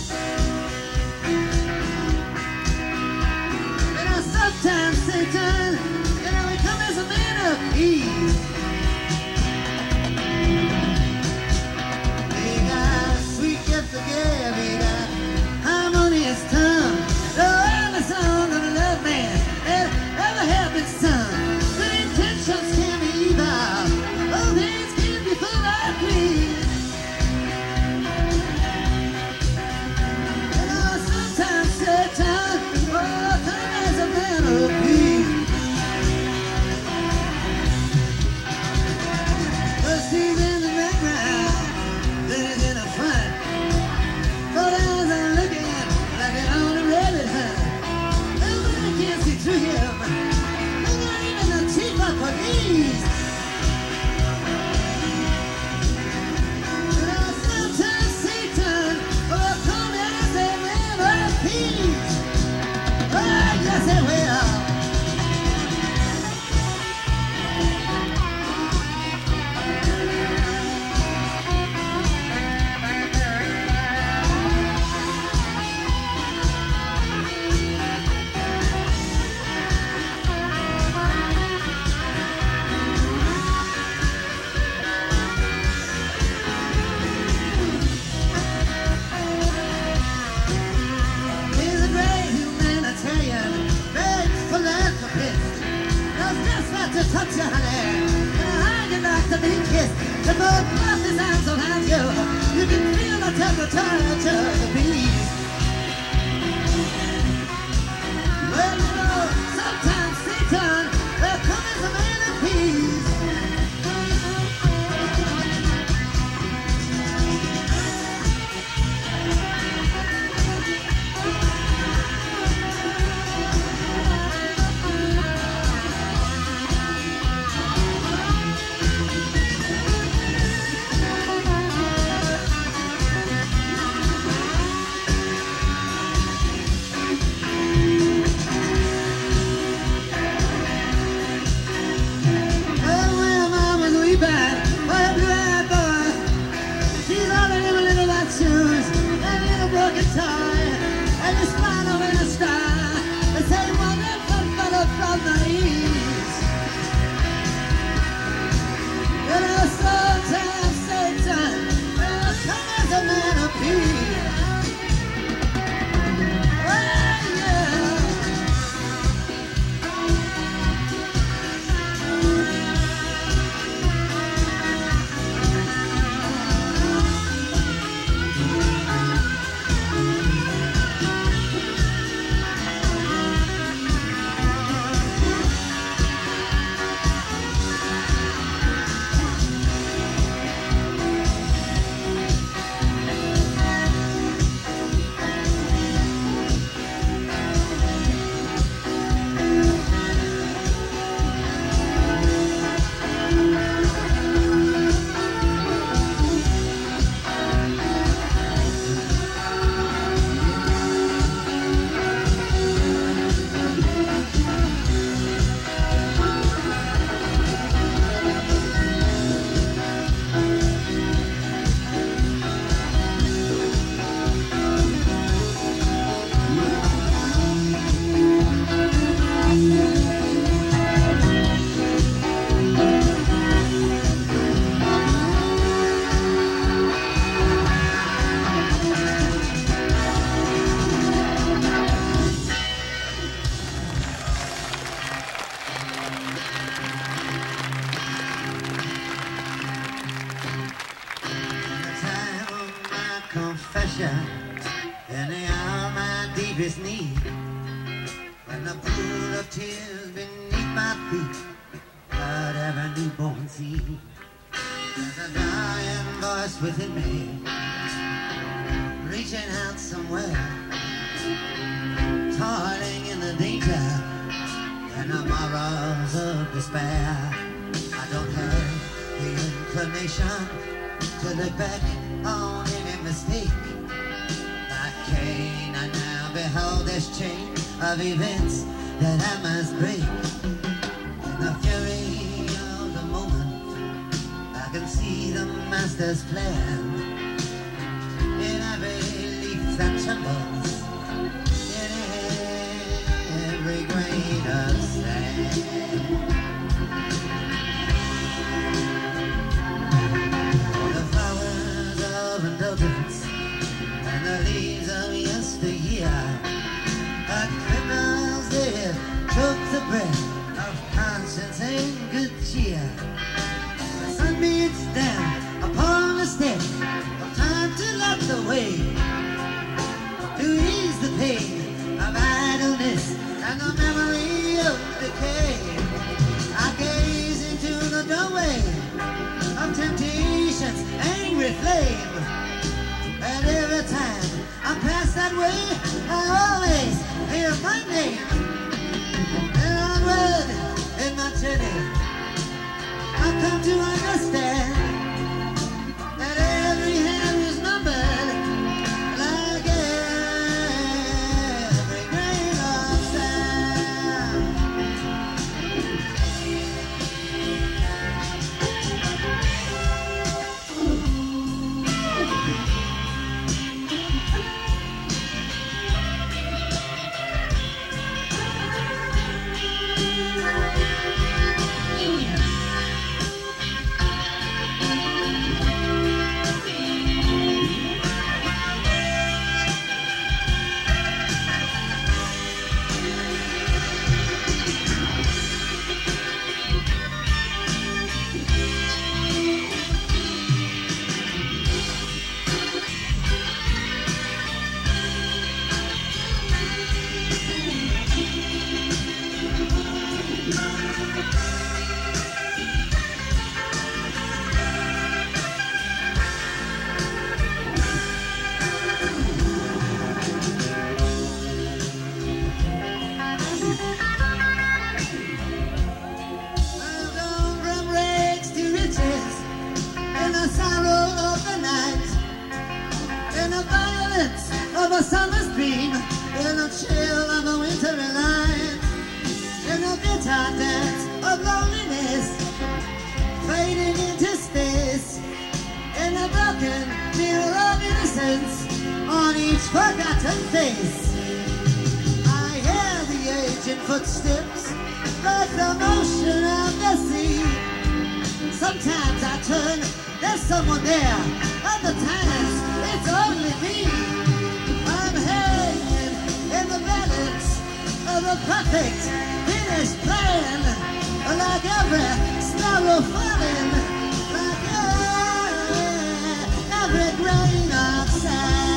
And I sometimes say, John, you know, we come as a man of peace. We got sweet gift to give, we got harmonious tongue. The only song of a love man ever happened, son. Good intentions can be evil. Oh, things can be full of greed. And I sometimes say, John, oh, come as a man touch you, honey. How you like to be kissed? The both clap his hands around you. You can feel the temperature of the bees. Well, you know, sometimes Satan will come as a man of peace. And you smile in a star and say, wonderful fellow from the east. You know, sometimes Satan will come as a man of peace. Oh, yeah. Confession in the hour of my deepest need, when the pool of tears beneath my feet could every newborn seed. There's a dying voice within me, reaching out somewhere, toiling in the danger and the morals of despair. I don't have the inclination to look back on any mistake. Like Cain, I now behold this chain of events that I must break. In the fury of the moment, I can see the master's plan. In every leaf that trembles, in every grain of sand. Indulgence and the leaves of yesteryear, but criminals there choke the breath of conscience and good cheer. The sun beats down upon the step of time to light the way, to ease the pain of idleness and the memory of decay. I gaze into the doorway of temptation's angry flame, and every time I pass that way, I always hear my name. And onward in my journey, I come to understand that every hand is numbered, like every grain of sand. forgot to face. I hear the aging footsteps, like the motion of the sea. Sometimes I turn, there's someone there. Other times, it's only me. I'm hanging in the balance of a perfect finished plan, like every sparrow falling, like every grain of sand.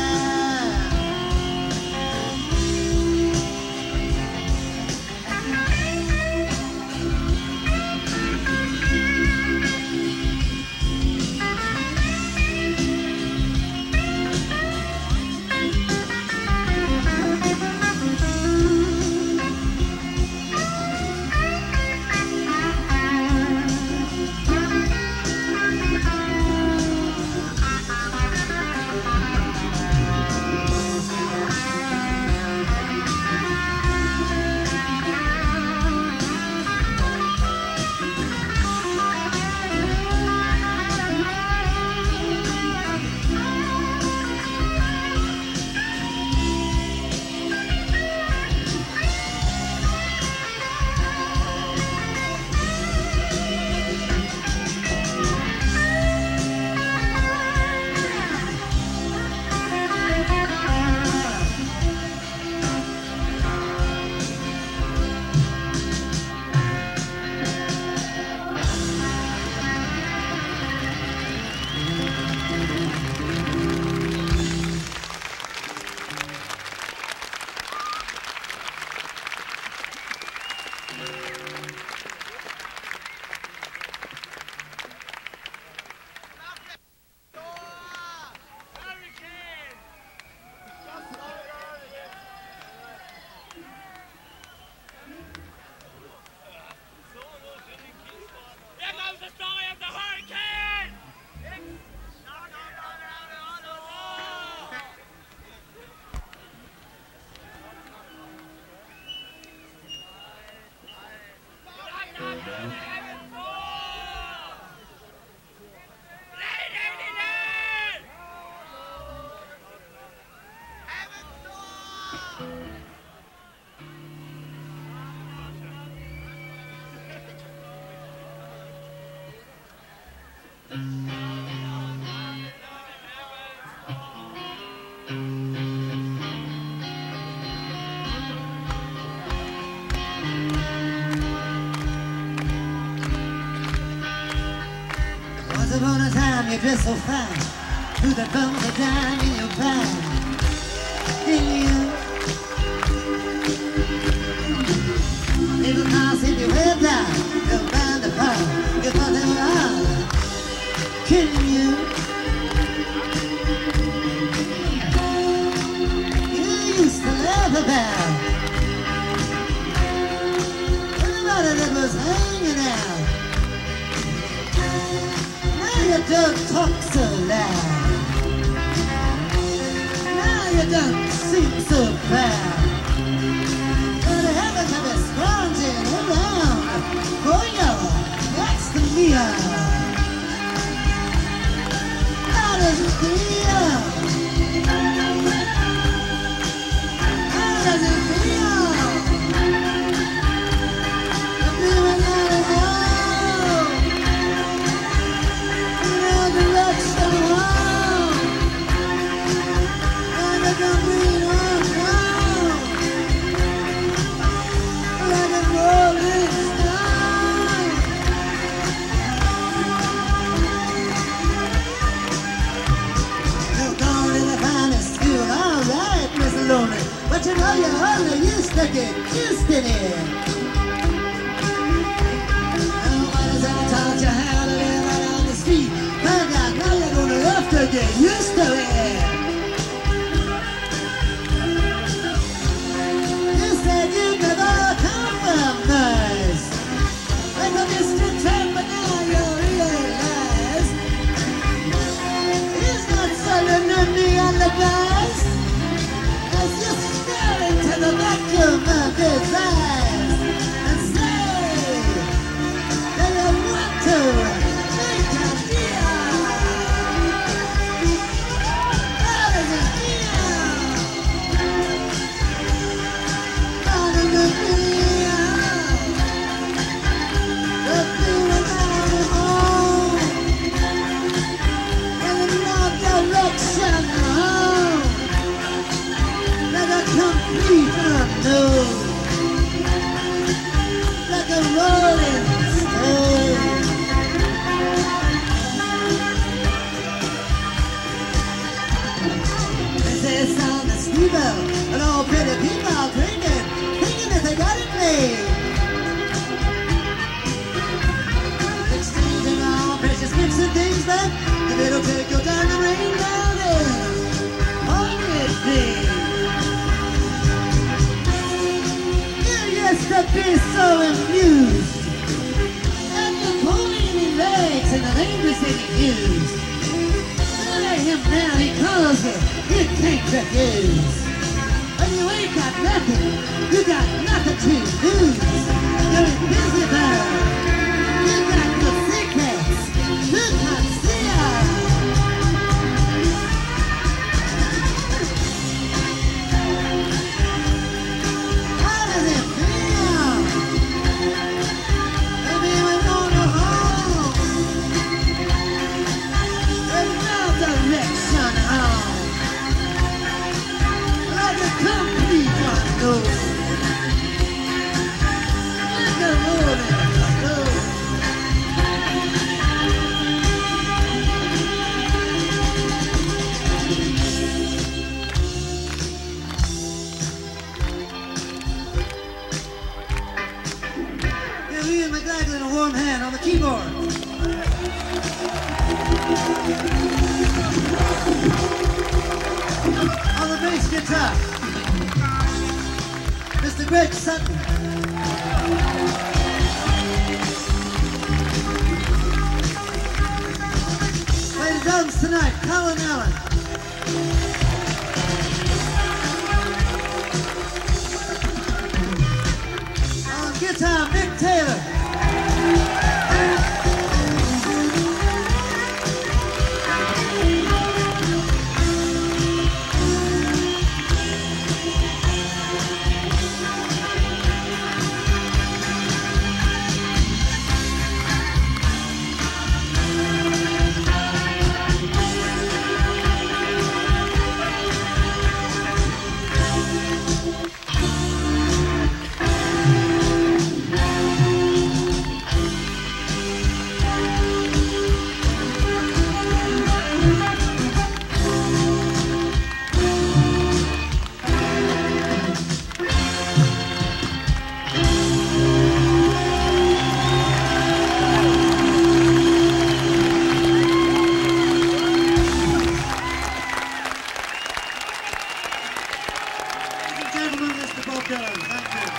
Once upon a time you dressed so fine, threw the bums of dime in your pride. Didn't you? Little house in your head down, you'll find the power, you thought they were all kidding you. You used to laugh about everybody that was hanging out. You don't talk so loud. Now you don't seem so proud. But heaven to be scrounging around. Oh yeah, that's the meal. How does it feel? How does it feel? I'm feeling out of hell. But you know you only used to get used to it. Nobody's ever taught you how to live out on the street, but now you're gonna have to get used to it. You said you'd never compromise, like a distant friend, but now you realize he's not selling any alibis. As you stare into the vacuum of his eyes. is so amused at the pulling his legs and the language that he used. Look at him now, he calls you can't refuse. When you ain't got nothing, you got nothing to lose. You're invisible. You got the secrets. You can't see us. How does it feel? Maybe we're going home. There's no direction home. Like a complete one goes. Like a rolling stone. Give Ian McLaughlin a warm hand on the keyboard. On the bass guitar, Mr. Greg Sutton. Play the drums tonight, Colin Allen. On guitar, Mick Taylor. Gentlemen, Mr. Bob Dylan, thank you.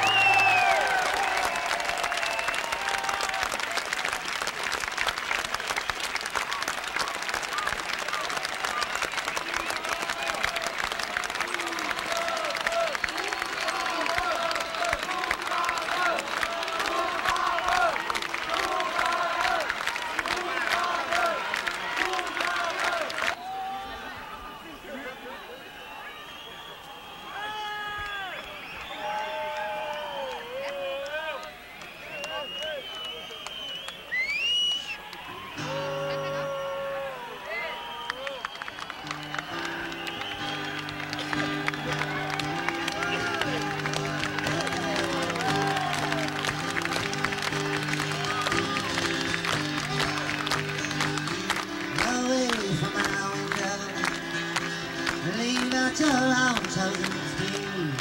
Your own chosen speed.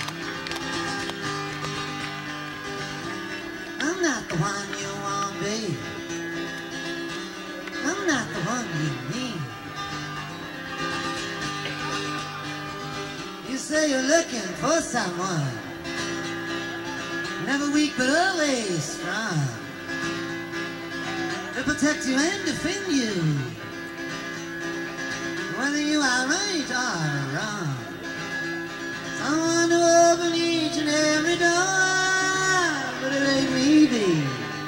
I'm not the one you want to be. I'm not the one you need. You say you're looking for someone, never weak but always strong, to protect you and defend you, whether you are right or wrong. Someone to open each and every door, but it ain't me, baby.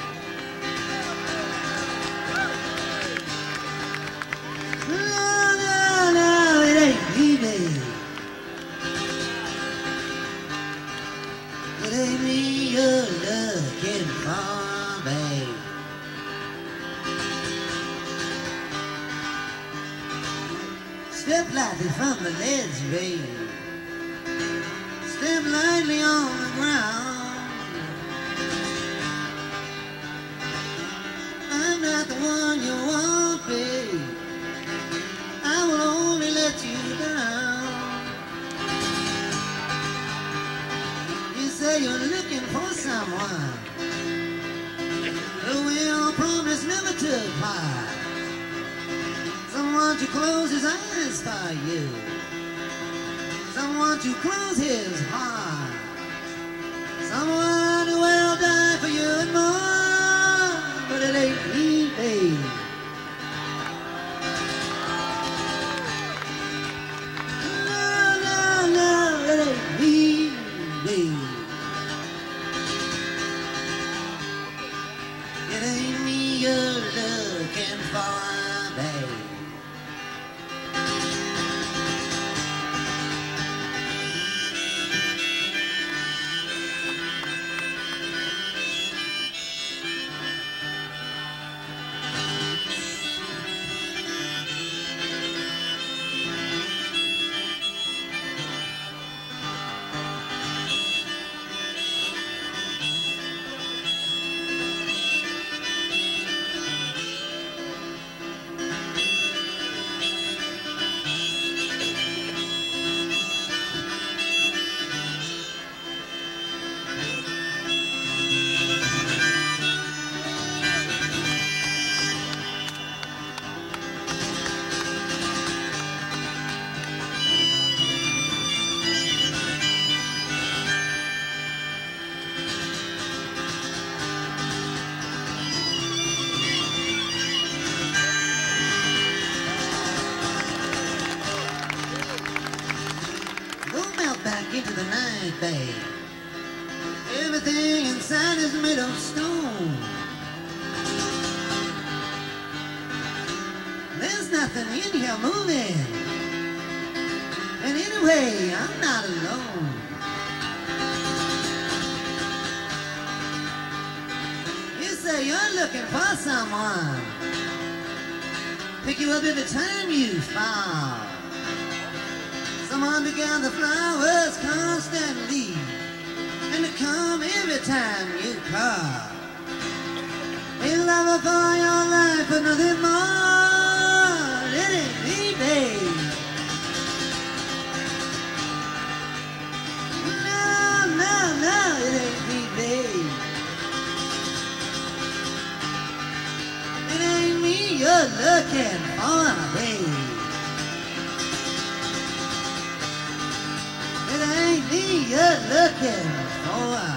No, no, no, it ain't me, baby. It ain't me you're looking for, babe. Step lightly from the ledge, babe. Step lightly on the ground. I'm not the one you want, babe. I will only let you down. You say you're looking for someone who will promise never to part. Someone to close his eyes for you. Someone to close his heart. Someone you're looking for, babe. Back into the night, babe. Everything inside is made of stone. There's nothing in here moving. And anyway, I'm not alone. You say you're looking for someone. Pick you up every time you fall. Someone to gather flowers constantly, and to come every time you call. A lover for your life, but nothing more. It ain't me, babe. No, no, no, it ain't me, babe. It ain't me you're looking for, babe. Me you're looking for.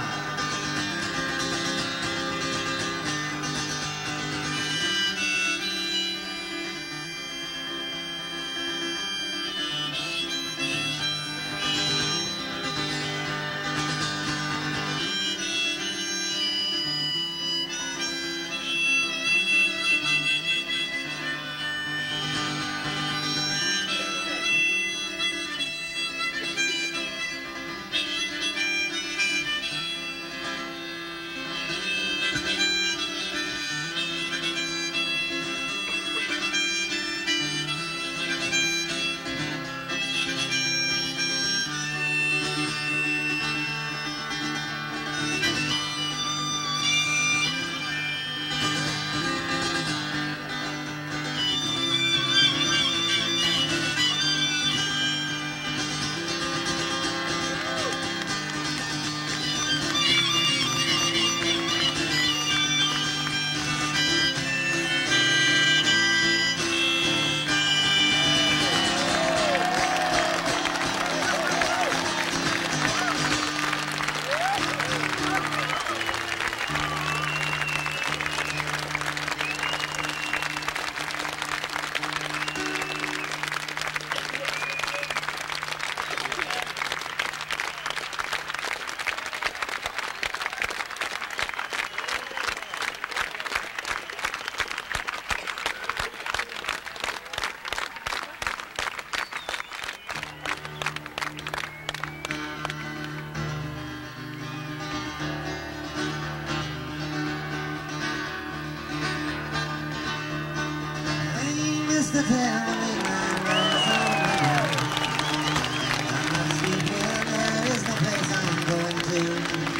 The town in my life, I'm not sleeping, there is no place I'm going to.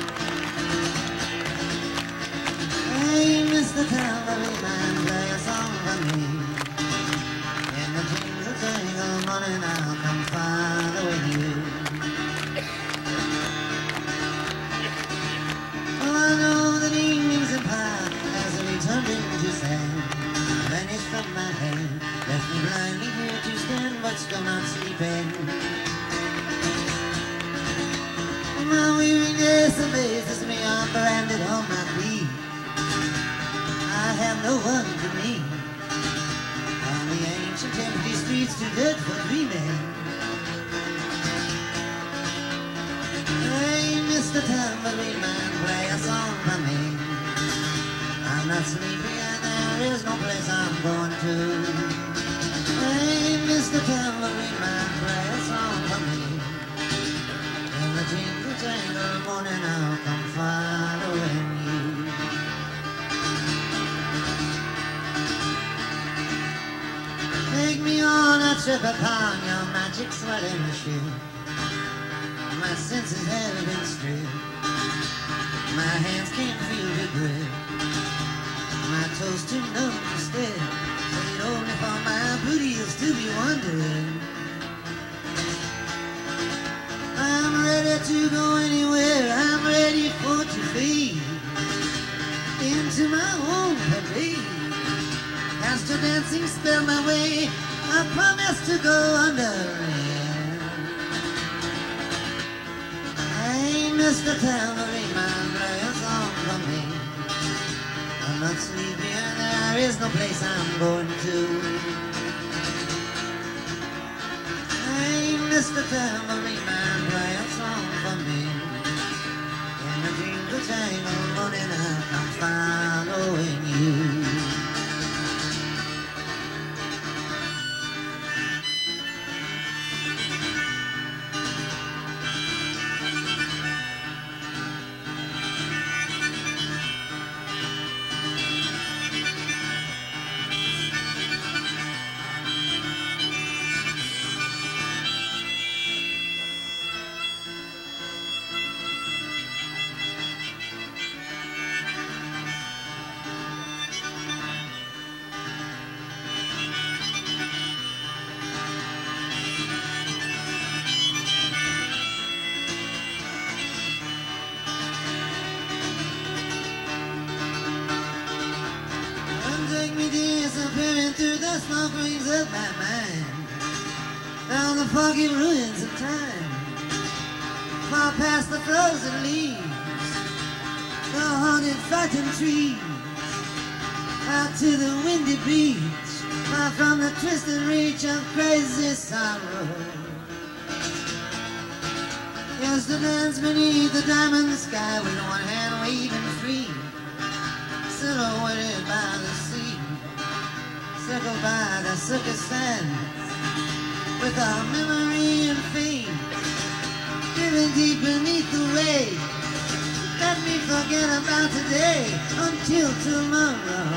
Hey, Mr. Tambourine Man, play a song for me. In the dreams of tangle morning, I'll come far with you. Oh, I know that evenings in park as we turned into sand, vanished from my hand. Left me blindly here to stand, but still not sleeping. My weariness amazes me, I'm branded on my feet. I have no one to me. On the ancient empty streets, too good for dreaming. Hey, Mr. Tambourine Man, play a song for me. I'm not sleepy, I know. there is no place I'm going to. Hey, Mr. Tambourine Man, play a song for me. In the jingle jangle morning I'll come following you. Take me on a trip upon your magic sweating machine. My senses have been stripped. My hands can't feel the grip. My toes too numb to step. Wait only for my booty is to be wondering. I'm ready to go anywhere. I'm ready for to fade into my own parade. Cast a dancing spell my way. I promise to go under it. Hey, Mr. Tambourine Man, play a song for me. I'm not sleepy and there is no place I'm going to. Hey, Mr. Tambourine Man, play a song for me. In the jingle jangle morning I'm following you. Take me disappearing through the smoke rings of my mind, down the foggy ruins of time, far past the frozen leaves, the haunted frightened trees, out to the windy beach, far from the twisted reach of crazy sorrow. Yes, to dance beneath the diamond sky with one hand waving free, silhouetted by the sea, circled by the circus sands, with our memory and fame driven deep beneath the waves. Let me forget about today until tomorrow.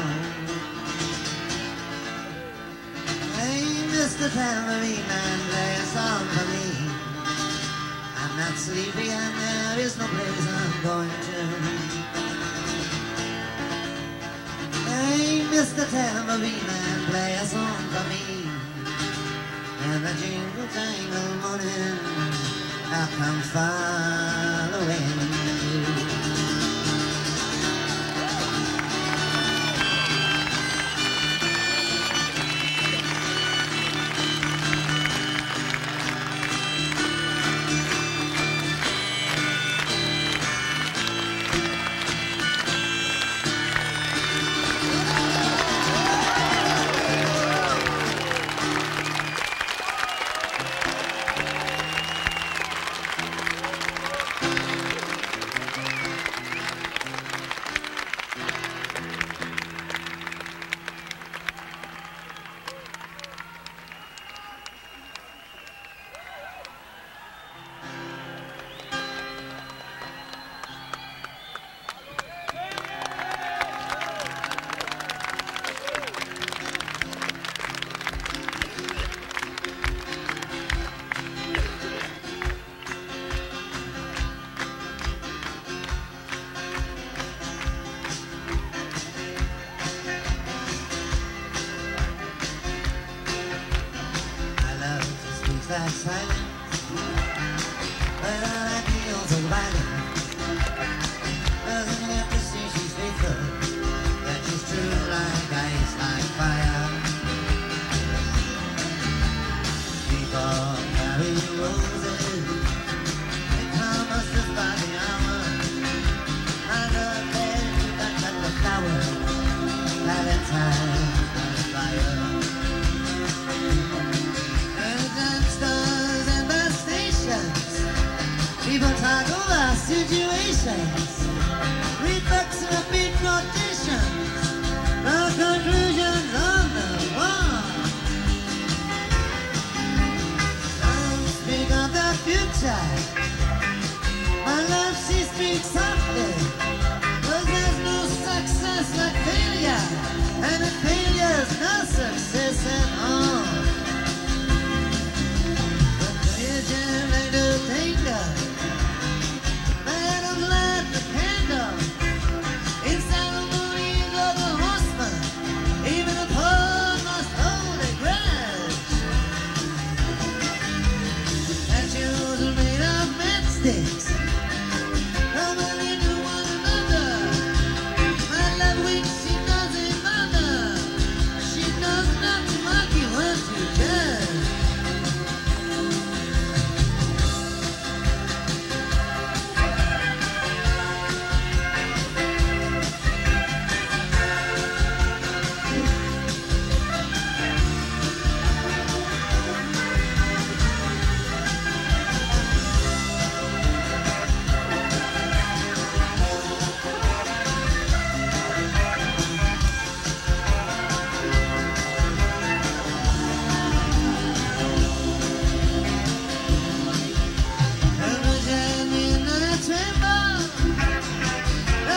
Hey, Mr. Tambourine Man, play a song for me. I'm not sleepy and there is no place I'm going to. Hey, Mr. Tambourine Man, play a song for me. In the jingle jangle morning I'll come following you. That silence, but all I feel's a violence. Doesn't have to say she's faithful, that she's true like ice, like fire. People carry roses, they promise us by the hour. I love them that cut the flower, Valentine's by fire. Stars and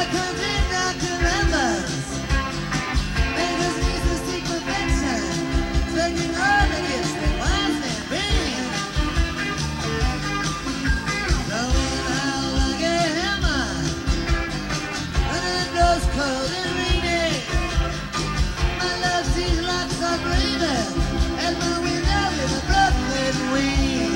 country doctor members. Makers needs to seek perfection, taking all the gifts that wise men bring. Knowing how lucky am I when it goes cold and rainy. My love sees lots of raven at my window with a Brooklyn wind.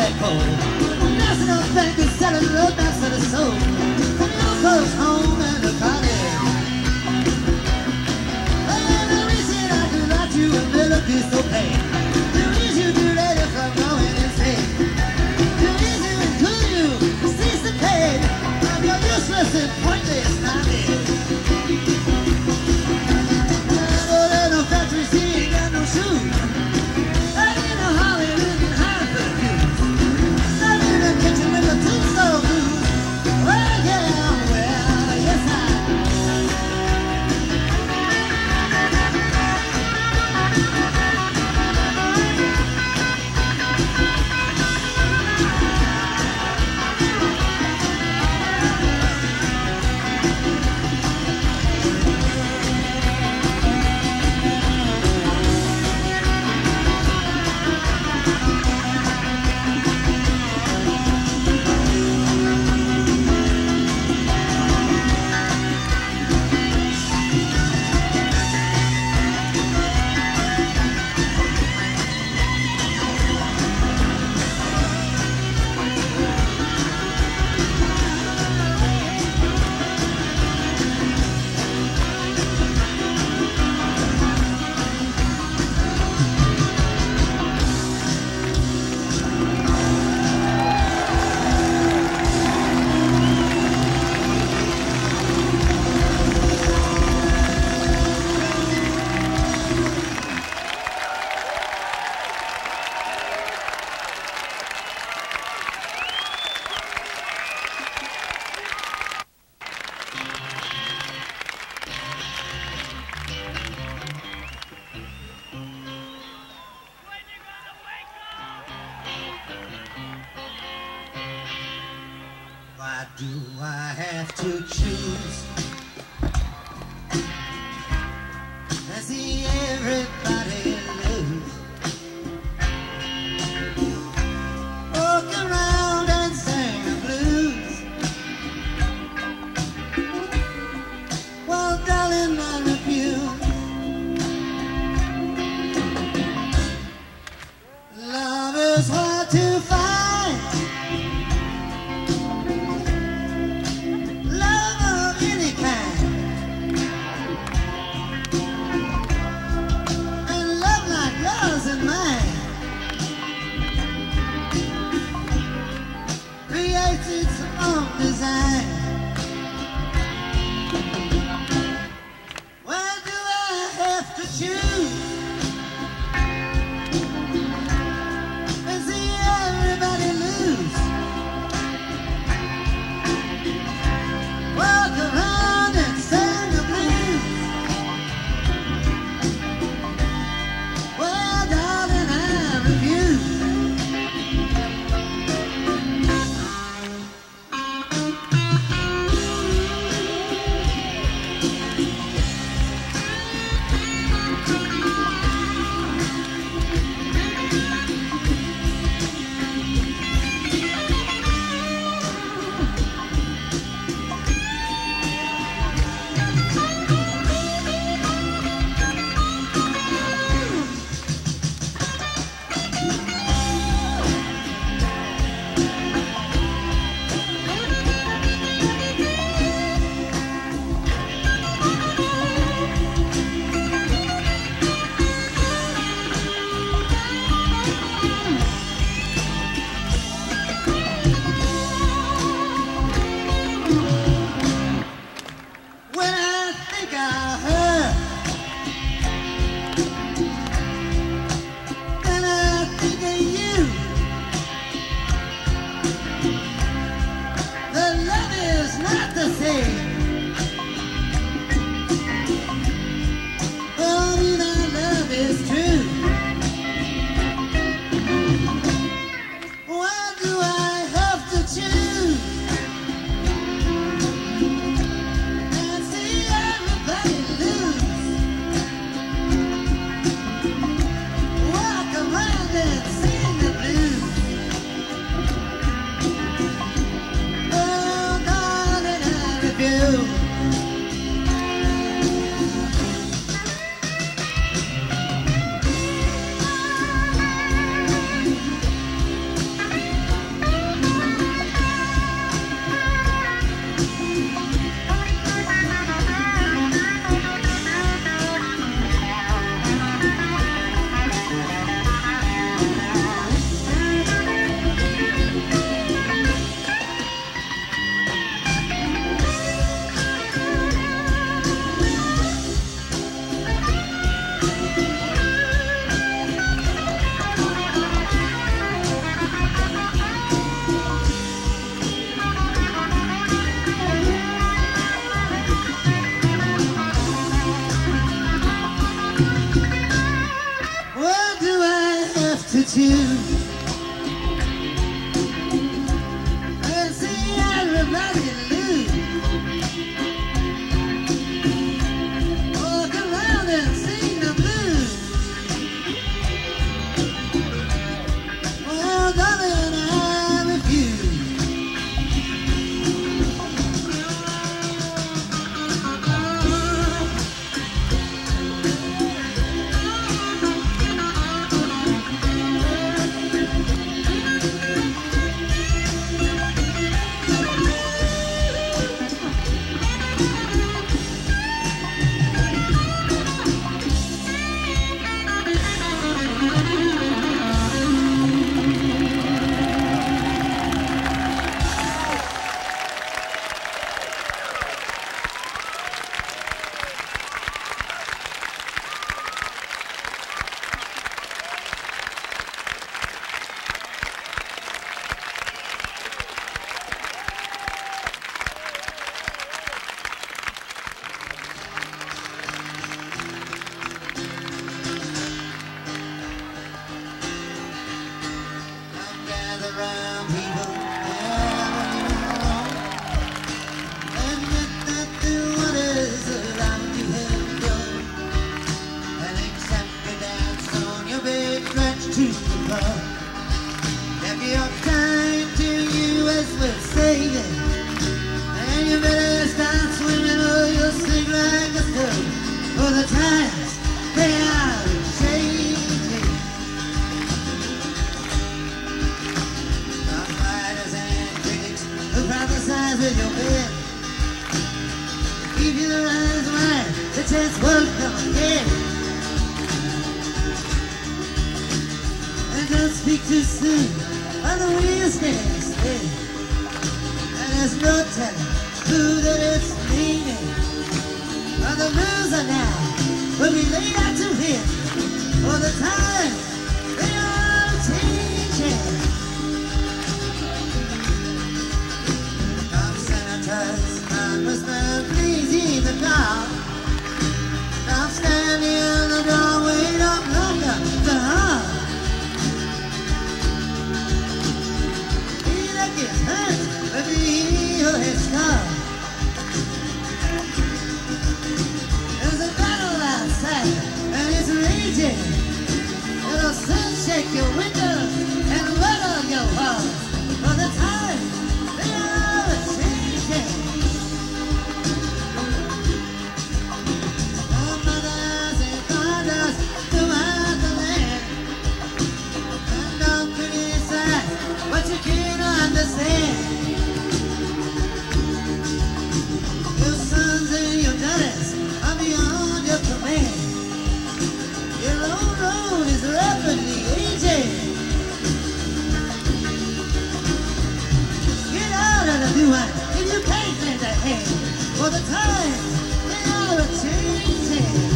flagpole. Dancing on fingers, selling love, that's to the soul. Coming on folks home and the cottage. And the reason I do like you and melody so plain. The reason you do that if I'm going insane. The reason we could you cease the pain of your useless and pointless knowledge. Why do I have to choose? I see everybody lose. Walk around and sing the blues. Well, darling, I refuse. Love is hard to find. Any to choose. And see everybody lose. Walk around and sing the blues. Well, darling, I refuse. Around people, and let the waters around you have gone, and accept the dance on your bed, stretch to the bar. If you're kind to you as we're saying, and you better start swimming or you'll sink like a stone. For the times they are changing. Prophesize with your bed. Keep your eyes wide, the chance won't come again. And don't speak too soon, or the wheels can't stay. And there's no telling who that it's meaning. Or the loser now will be laid out to him. For the time they are changing. Congressman, please in the dark. I'm standing in the doorway, don't look up the heart. He that gets hurt will be he who is scarred. There's a battle outside, and it's raging. It'll soon shake your windows and rattle your walls. For the time they are changing. But you can't understand. Your sons and your daughters are beyond your command. Your own road is rapidly aging. Get out of the new one if you can't lend a hand. For the times they are changing.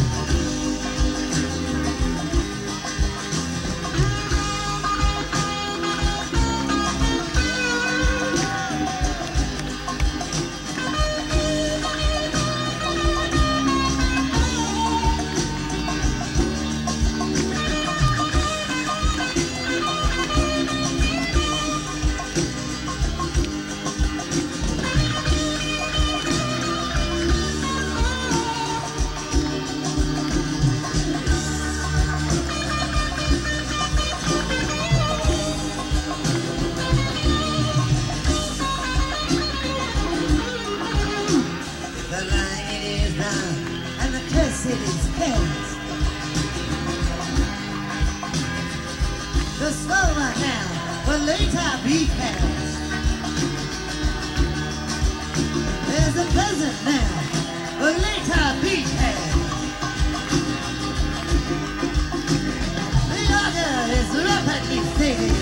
City's past. The slower now, but later be past. There's the present now, but later be past. The order is rapidly fading.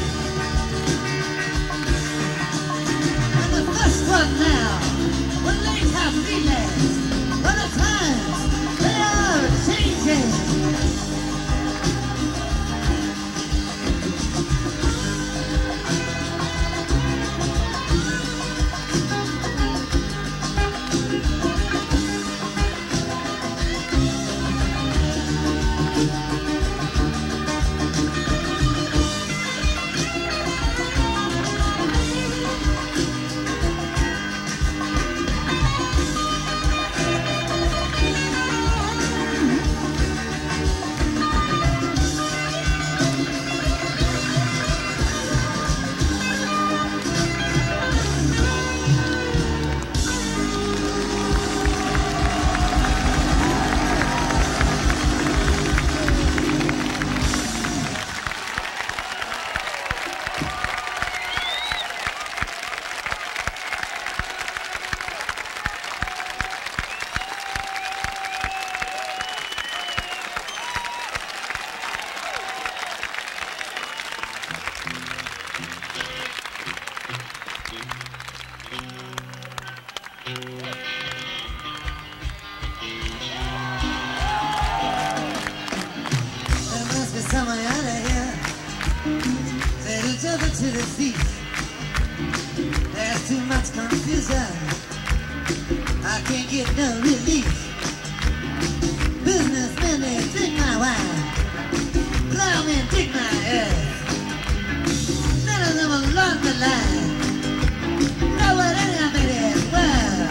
And the first one now, but later be last. For the times they are changing. to the thief. There's too much confusion. I can't get no relief. Businessmen, they drink my wine. Plowmen dig my earth. None of them along the line know what any of it is worth.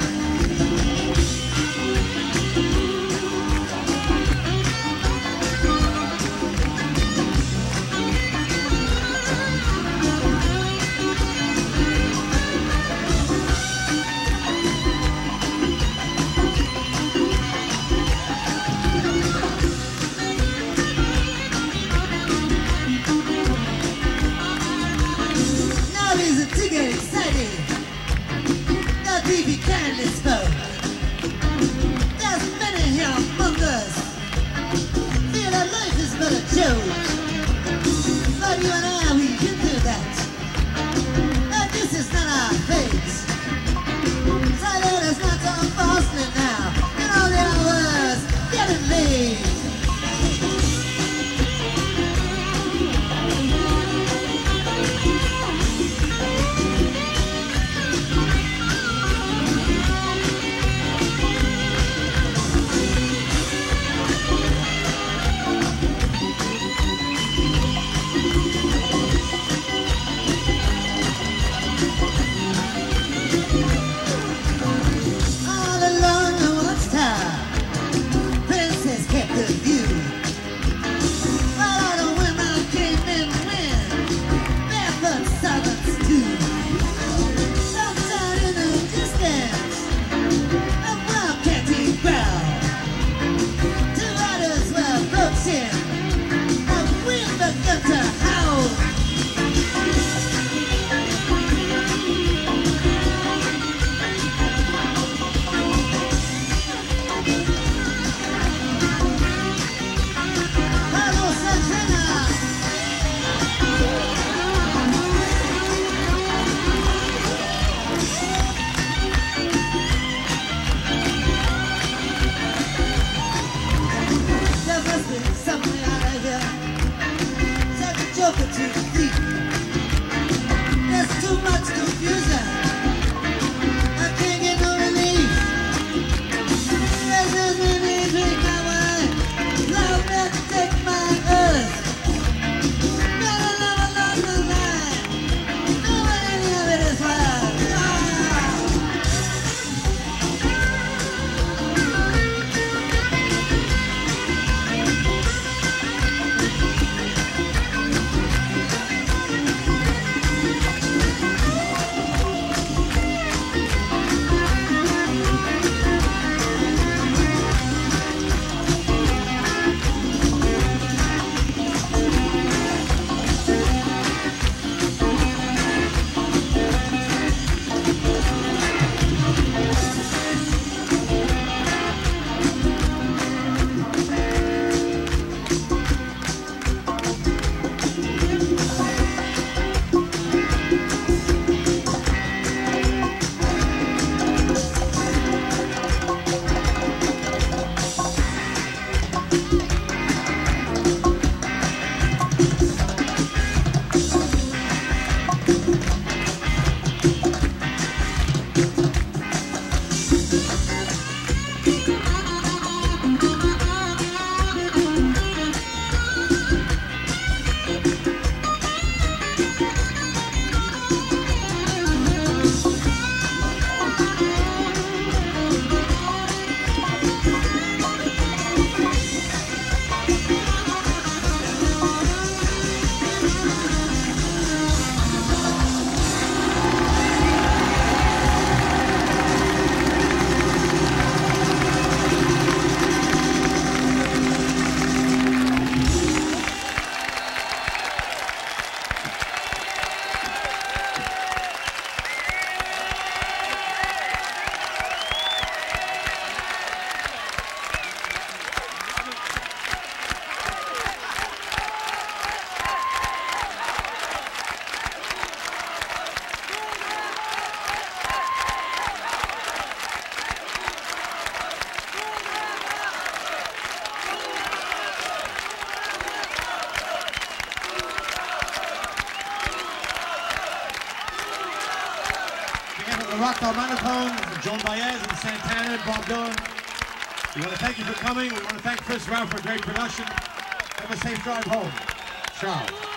rocked our monophones, Joan Baez and Santana and Bob Dylan. We want to thank you for coming. We want to thank Chris Rao for a great production. Have a safe drive home. Ciao.